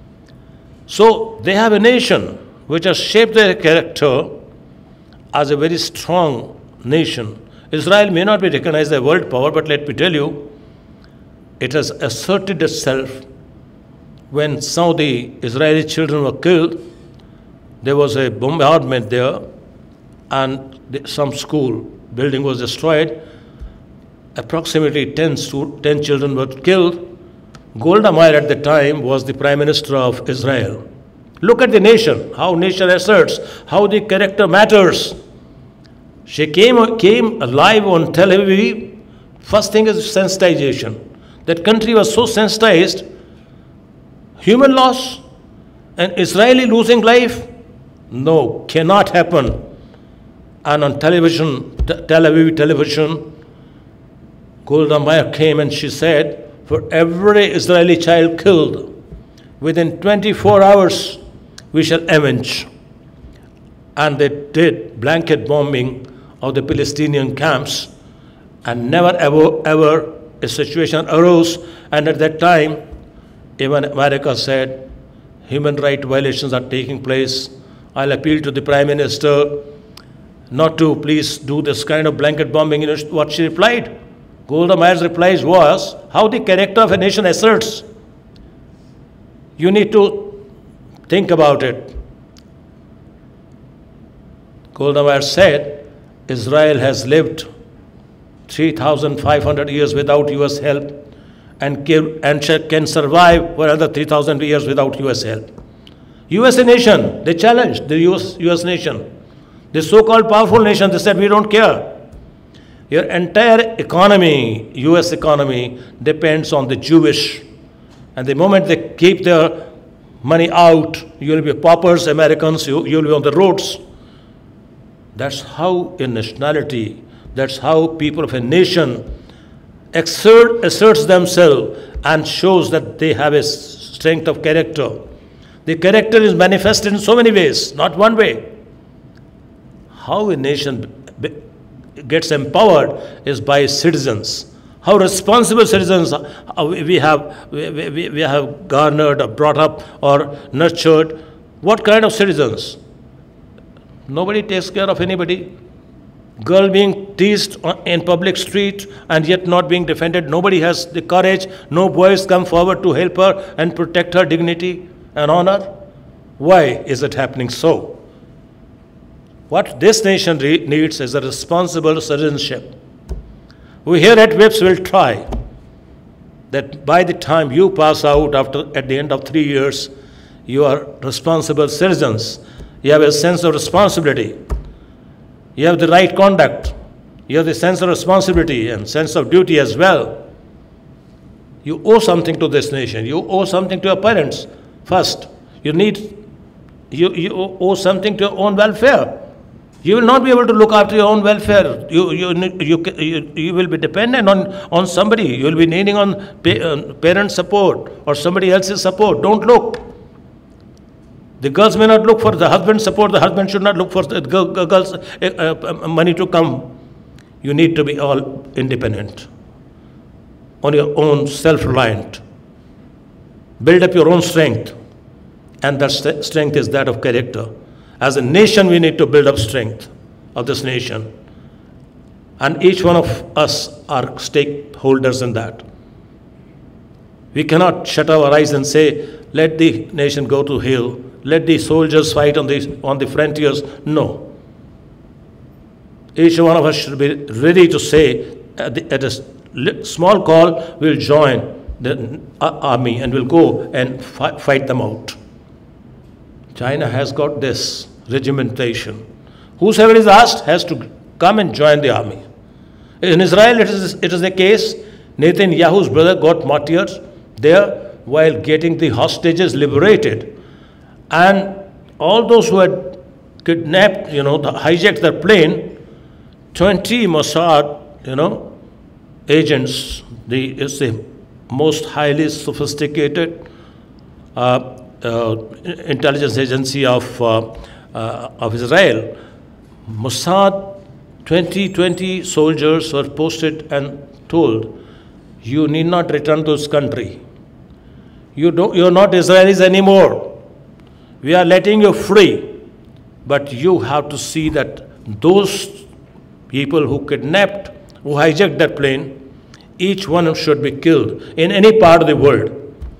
So they have a nation which has shaped their character as a very strong nation. Israel may not be recognized as a world power, but let me tell you, it has asserted itself. When some of the Israeli children were killed, there was a bombardment there, and the, some school building was destroyed. Approximately ten, ten children were killed. Golda Meir at the time was the Prime Minister of Israel. Look at the nation, how nation asserts, how the character matters. She came, came alive on Tel Aviv. First thing is sensitization. That country was so sensitized. Human loss? An Israeli losing life? No, cannot happen. And on television, Tel Aviv television, Golda Meir came and she said, for every Israeli child killed, within twenty-four hours, we shall avenge. And they did blanket bombing of the Palestinian camps, and never ever, ever a situation arose. And at that time, even America said, human rights violations are taking place. I'll appeal to the Prime Minister not to please do this kind of blanket bombing. You know what she replied? Golda Meir's reply was, how the character of a nation asserts. You need to think about it. Golda Meir said, Israel has lived three thousand five hundred years without U S help, and can survive for another three thousand years without U S help. U S A nation, they challenged the U S, U S nation. The so-called powerful nation, they said, we don't care. Your entire economy, U S economy, depends on the Jewish. And the moment they keep their money out, you'll be paupers, Americans, you, you'll be on the roads. That's how a nationality, that's how people of a nation Exert, asserts themselves and shows that they have a strength of character. The character is manifested in so many ways, not one way. How a nation gets empowered is by citizens. How responsible citizens we have, we, we have garnered or brought up or nurtured. What kind of citizens? Nobody takes care of anybody. Girl being teased in public street and yet not being defended. Nobody has the courage. No boys come forward to help her and protect her dignity and honor. Why is it happening so? What this nation needs is a responsible citizenship. We here at VIPS will try that by the time you pass out after at the end of three years, you are responsible citizens. You have a sense of responsibility. You have the right conduct. You have the sense of responsibility and sense of duty as well. You owe something to this nation. You owe something to your parents first. You need, you, you owe something to your own welfare. You will not be able to look after your own welfare. You, you, you, you, you will be dependent on, on somebody. You will be needing on pa uh, parent support or somebody else's support. Don't look. The girls may not look for the husband's support. The husband should not look for the girl's uh, uh, money to come. You need to be all independent, on your own, self-reliant. Build up your own strength. And that st strength is that of character. As a nation, we need to build up strength of this nation. And each one of us are stakeholders in that. We cannot shut our eyes and say, let the nation go to hell, let the soldiers fight on the, on the frontiers. No. Each one of us should be ready to say, at, the, at a small call, we'll join the army and we'll go and fi fight them out. China has got this regimentation. Whosoever is asked has to come and join the army. In Israel, it is, it is the case. Netanyahu's brother got martyred there while getting the hostages liberated. And all those who had kidnapped, you know, the, hijacked their plane, twenty Mossad, you know, agents, the, it's the most highly sophisticated uh, uh, intelligence agency of, uh, uh, of Israel. Mossad, twenty, twenty soldiers were posted and told, you need not return to this country. You don't, you're not Israelis anymore. We are letting you free. But you have to see that those people who kidnapped, who hijacked that plane, each one should be killed in any part of the world.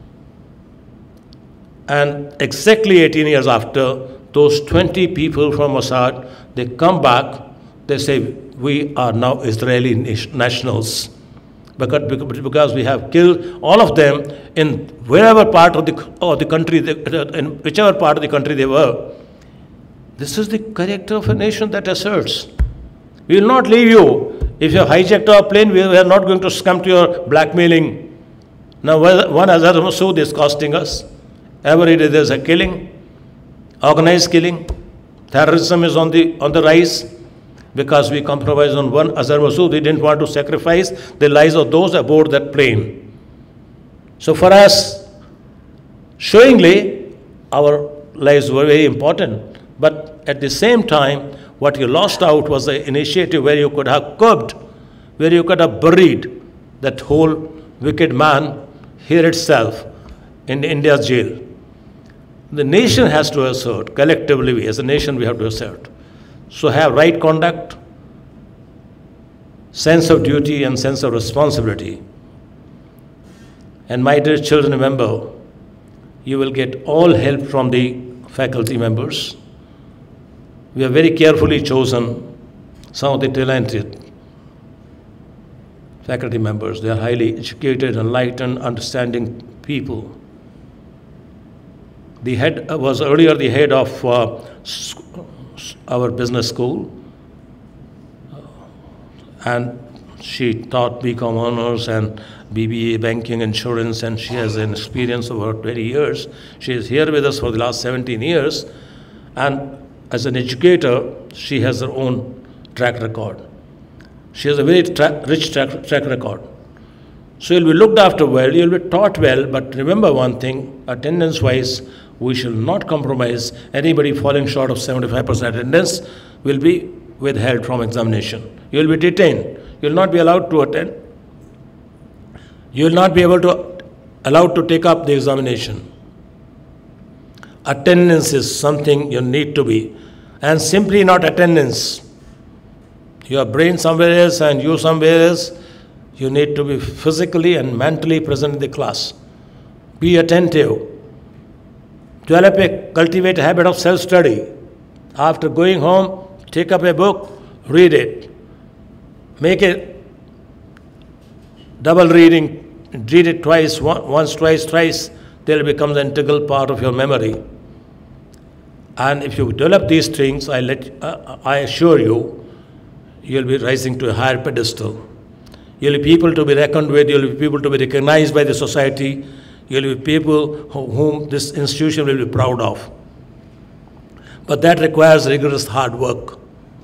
And exactly eighteen years after, those twenty people from Mossad, they come back, they say, we are now Israeli nationals. Because, because we have killed all of them in wherever part of the, of the country, they, in whichever part of the country they were. This is the character of a nation that asserts. We will not leave you. If you have hijacked our plane, we are not going to succumb to your blackmailing. Now, one Azhar Masood is costing us. Every day there's a killing, organized killing. Terrorism is on the, on the rise. Because we compromised on one Azhar Masood, we didn't want to sacrifice the lives of those aboard that plane. So for us, showingly, our lives were very important. But at the same time, what you lost out was the initiative where you could have curbed, where you could have buried that whole wicked man here itself in India's jail. The nation has to assert, collectively, we, as a nation, we have to assert. So have right conduct, sense of duty and sense of responsibility. And my dear children, remember, you will get all help from the faculty members. We have very carefully chosen some of the talented faculty members. They are highly educated, enlightened, understanding people. The head was earlier the head of uh, our business school, and she taught B Com honors and B B A banking insurance, and she has an experience of about twenty years. She is here with us for the last seventeen years, and as an educator, she has her own track record. She has a very tra rich track, track record. So you'll be looked after well, you'll be taught well, but remember one thing, attendance-wise, we shall not compromise. Anybody falling short of seventy-five percent attendance will be withheld from examination. You will be detained. You will not be allowed to attend. You will not be able to allowed to take up the examination. Attendance is something you need to be, and simply not attendance. Your brain somewhere else and you somewhere else. You need to be physically and mentally present in the class. Be attentive. Develop a, cultivate a habit of self-study. After going home, take up a book, read it. Make a double reading, read it twice, once, twice, thrice, till it becomes an integral part of your memory. And if you develop these things, I, let, uh, I assure you, you'll be rising to a higher pedestal. You'll be people to be reckoned with, you'll be people to be recognized by the society, you'll be people whom this institution will be proud of. But that requires rigorous hard work.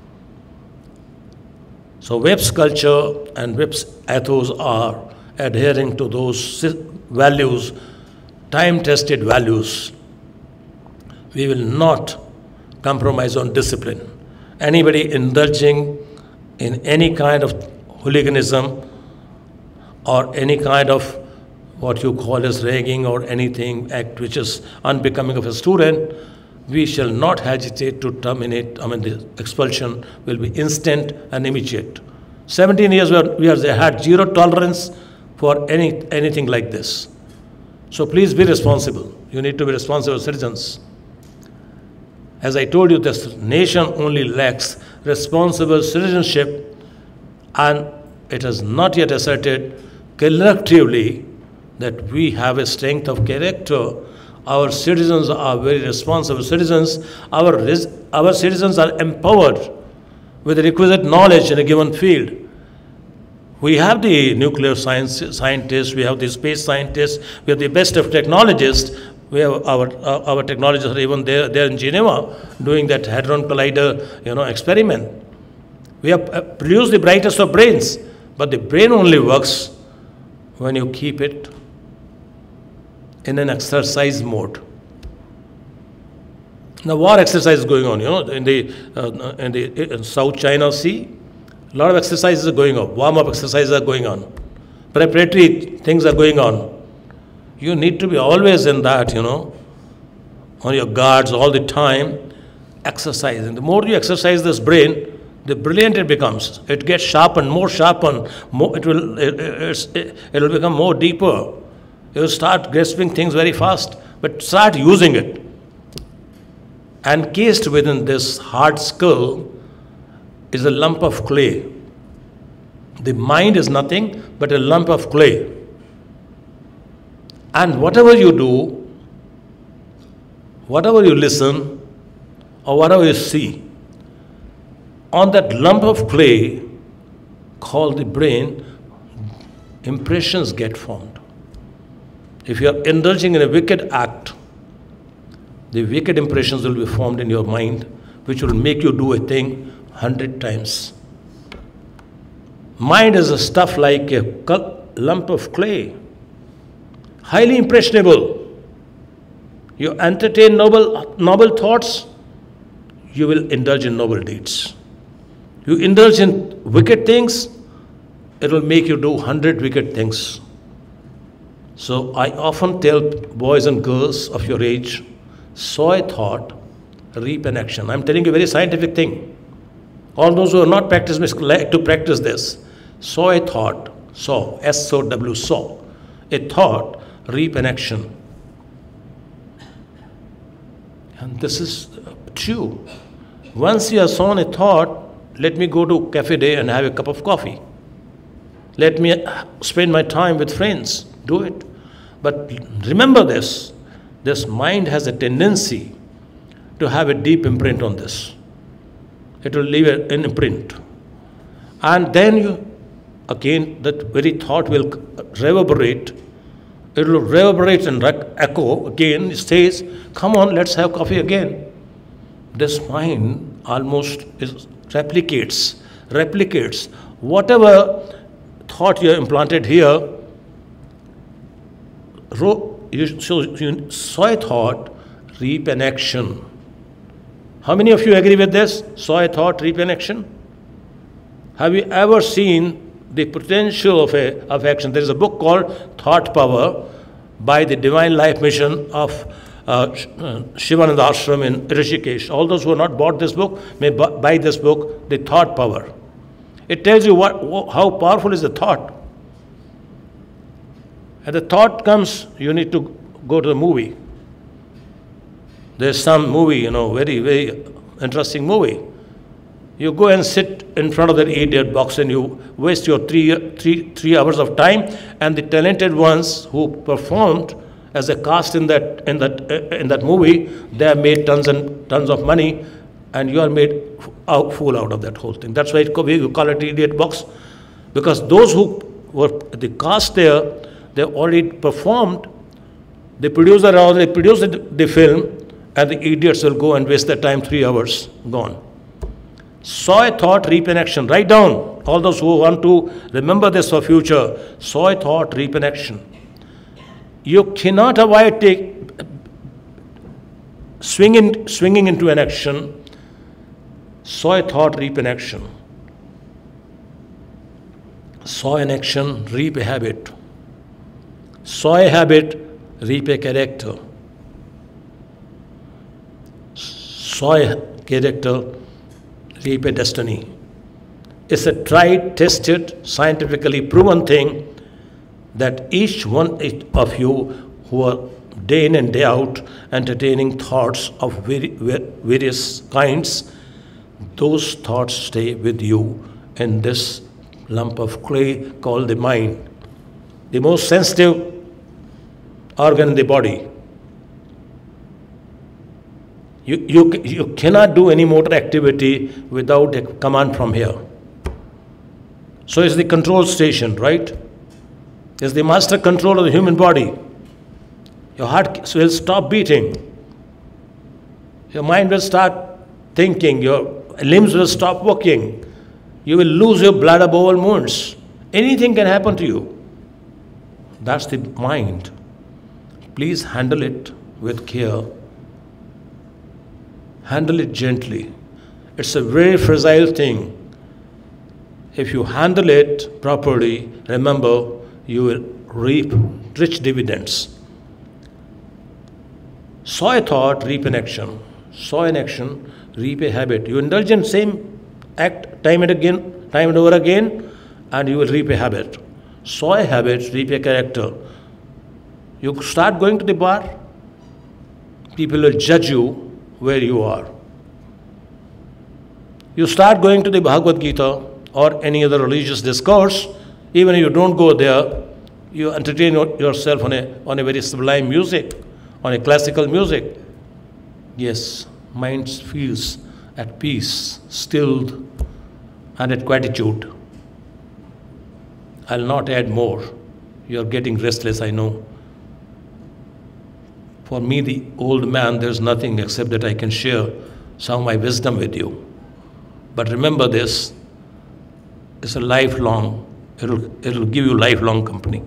So V I P S culture and V I P S ethos are adhering to those values, time-tested values. We will not compromise on discipline. Anybody indulging in any kind of hooliganism or any kind of what you call as ragging or anything act which is unbecoming of a student, we shall not hesitate to terminate. I mean, the expulsion will be instant and immediate. seventeen years we have had zero tolerance for any anything like this. So please be responsible. You need to be responsible citizens. As I told you, this nation only lacks responsible citizenship, and it has not yet asserted collectively that we have a strength of character. Our citizens are very responsible citizens. Our, our citizens are empowered with the requisite knowledge in a given field. We have the nuclear science scientists, we have the space scientists, we have the best of technologists. We have our, our, our technologists are even there, there in Geneva doing that Hadron Collider, you know, experiment. We have produced the brightest of brains, but the brain only works when you keep it in an exercise mode. Now, war exercise is going on, you know, in the, uh, in the in South China Sea. A lot of exercises are going on. Warm-up exercises are going on. Preparatory things are going on. You need to be always in that, you know, on your guards all the time, exercising. The more you exercise this brain, the brilliant it becomes. It gets sharpened, more sharpened. More, it will, it, it, it will become more deeper. You will start grasping things very fast, but start using it. Encased within this hard skull is a lump of clay. The mind is nothing but a lump of clay. And whatever you do, whatever you listen, or whatever you see, on that lump of clay called the brain, impressions get formed. If you are indulging in a wicked act, the wicked impressions will be formed in your mind, which will make you do a thing hundred times. Mind is a stuff like a lump of clay, highly impressionable. You entertain noble, noble thoughts, you will indulge in noble deeds. You indulge in wicked things, it will make you do hundred wicked things. So I often tell boys and girls of your age, sow a thought, reap an action. I'm telling you a very scientific thing. All those who are not practiced must like to practice this. Sow a thought, sow, S O W, sow. A thought, reap an action. And this is true. Once you have sown a thought, let me go to cafe day and have a cup of coffee. Let me spend my time with friends. Do it. But remember this, this mind has a tendency to have a deep imprint on this. It will leave an imprint. And then you, again, that very thought will reverberate. It will reverberate and echo again. It says, come on, let's have coffee again. This mind almost is, replicates, replicates. Whatever thought you have implanted here, you, so you sow a thought, reap an action. How many of you agree with this? Sow a thought, reap an action? Have you ever seen the potential of, a, of action? There is a book called Thought Power by the Divine Life Mission of uh, Shivananda Ashram in Rishikesh. All those who have not bought this book may buy this book, The Thought Power. It tells you what, how powerful is the thought. And the thought comes, you need to go to the movie. There's some movie, you know, very, very interesting movie. You go and sit in front of that idiot box and you waste your three, three, three hours of time, and the talented ones who performed as a cast in that, in that, in that movie, they have made tons and tons of money, and you are made a fool out of that whole thing. That's why we call it idiot box, because those who were the cast there, they already performed, the producer already produced the, the film, and the idiots will go and waste their time, three hours, gone. Sow a thought, reap an action. Write down, all those who want to remember this for future. Sow a thought, reap an action. You cannot avoid take, swinging, swinging into an action. Sow a thought, reap an action. Sow an action, reap a habit. Sow a habit, reap a character. Sow a character, reap a destiny. It's a tried, tested, scientifically proven thing that each one of you who are day in and day out entertaining thoughts of various kinds, those thoughts stay with you in this lump of clay called the mind, the most sensitive organ in the body. You, you, you cannot do any motor activity without a command from here. So it's the control station, right? It's the master control of the human body. Your heart will stop beating. Your mind will start thinking. Your limbs will stop working. You will lose your bladder, bowel movements. Anything can happen to you. That's the mind. Please handle it with care. Handle it gently. It's a very fragile thing. If you handle it properly, remember, you will reap rich dividends. Sow a thought, reap an action. Sow an action, reap a habit. You indulge in same act time and again, time and over again, and you will reap a habit. Sow a habit, reap a character. You start going to the bar, people will judge you where you are. You start going to the Bhagavad Gita or any other religious discourse, even if you don't go there, you entertain yourself on a, on a very sublime music, on a classical music. Yes, mind feels at peace, stilled, and at quietude. I'll not add more. You're getting restless, I know. For me, the old man, there's nothing except that I can share some of my wisdom with you. But remember this, it's a lifelong, it'll, it'll give you lifelong company.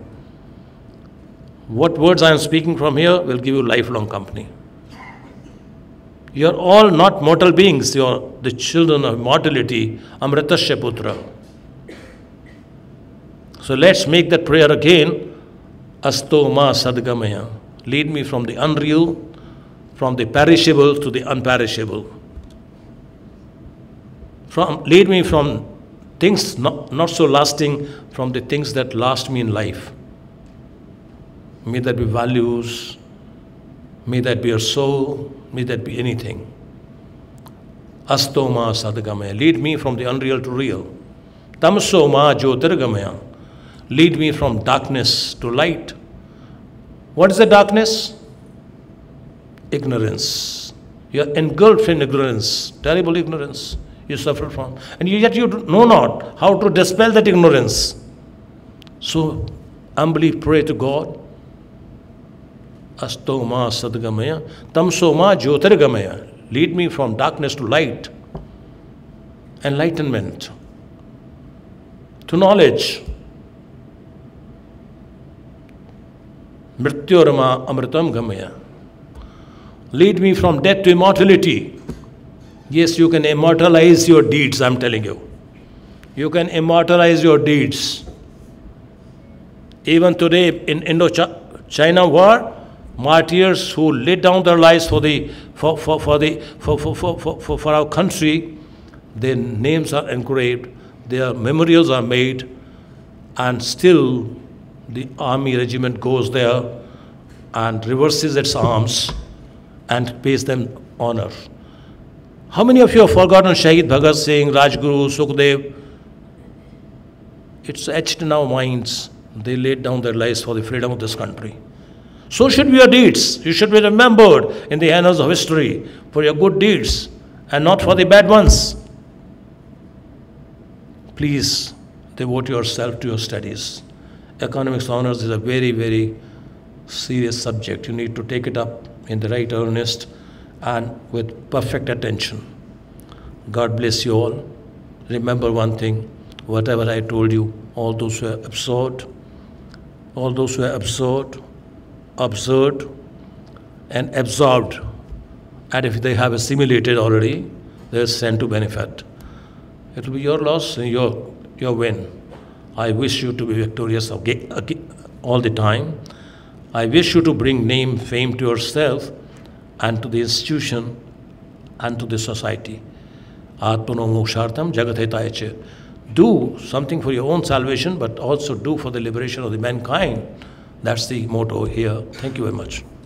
What words I am speaking from here will give you lifelong company. You're all not mortal beings, you're the children of mortality, Amritasya Putra. So let's make that prayer again, Asto Ma Sadgamaya. Lead me from the unreal, from the perishable to the unperishable. From, lead me from things not, not so lasting, from the things that last me in life. May that be values, may that be your soul, may that be anything. Asto Ma Sadgamaya. Lead me from the unreal to real. Tamso Ma Jyotirgamaya. Lead me from darkness to light. What is the darkness? Ignorance. You are engulfed in ignorance, terrible ignorance you suffer from. And yet you know not how to dispel that ignorance. So humbly pray to God. Asto Ma Sadgamaya, Tamso Ma Jyotirgamaya. Lead me from darkness to light, enlightenment, to knowledge. Mrityorama Amritam Gamaya. Lead me from death to immortality. Yes, you can immortalize your deeds, I'm telling you. You can immortalize your deeds. Even today in Indo-China war, martyrs who laid down their lives for the for, for, for the for, for, for, for, for our country, their names are engraved, their memorials are made, and still the army regiment goes there and reverses its arms and pays them honor. How many of you have forgotten Shahid Bhagat Singh, Rajguru, Sukhdev? It's etched in our minds. They laid down their lives for the freedom of this country. So should be your deeds. You should be remembered in the annals of history for your good deeds and not for the bad ones. Please devote yourself to your studies. Economics honors is a very, very serious subject. You need to take it up in the right earnest and with perfect attention. God bless you all. Remember one thing, whatever I told you, all those who are absurd, all those who are absurd, absurd and absorbed, and if they have assimilated already, they are sent to benefit. It will be your loss and your, your win. I wish you to be victorious all the time. I wish you to bring name, fame to yourself and to the institution and to the society. Atmano mokshartam jagathetaya. Do something for your own salvation, but also do for the liberation of the mankind. That's the motto here. Thank you very much.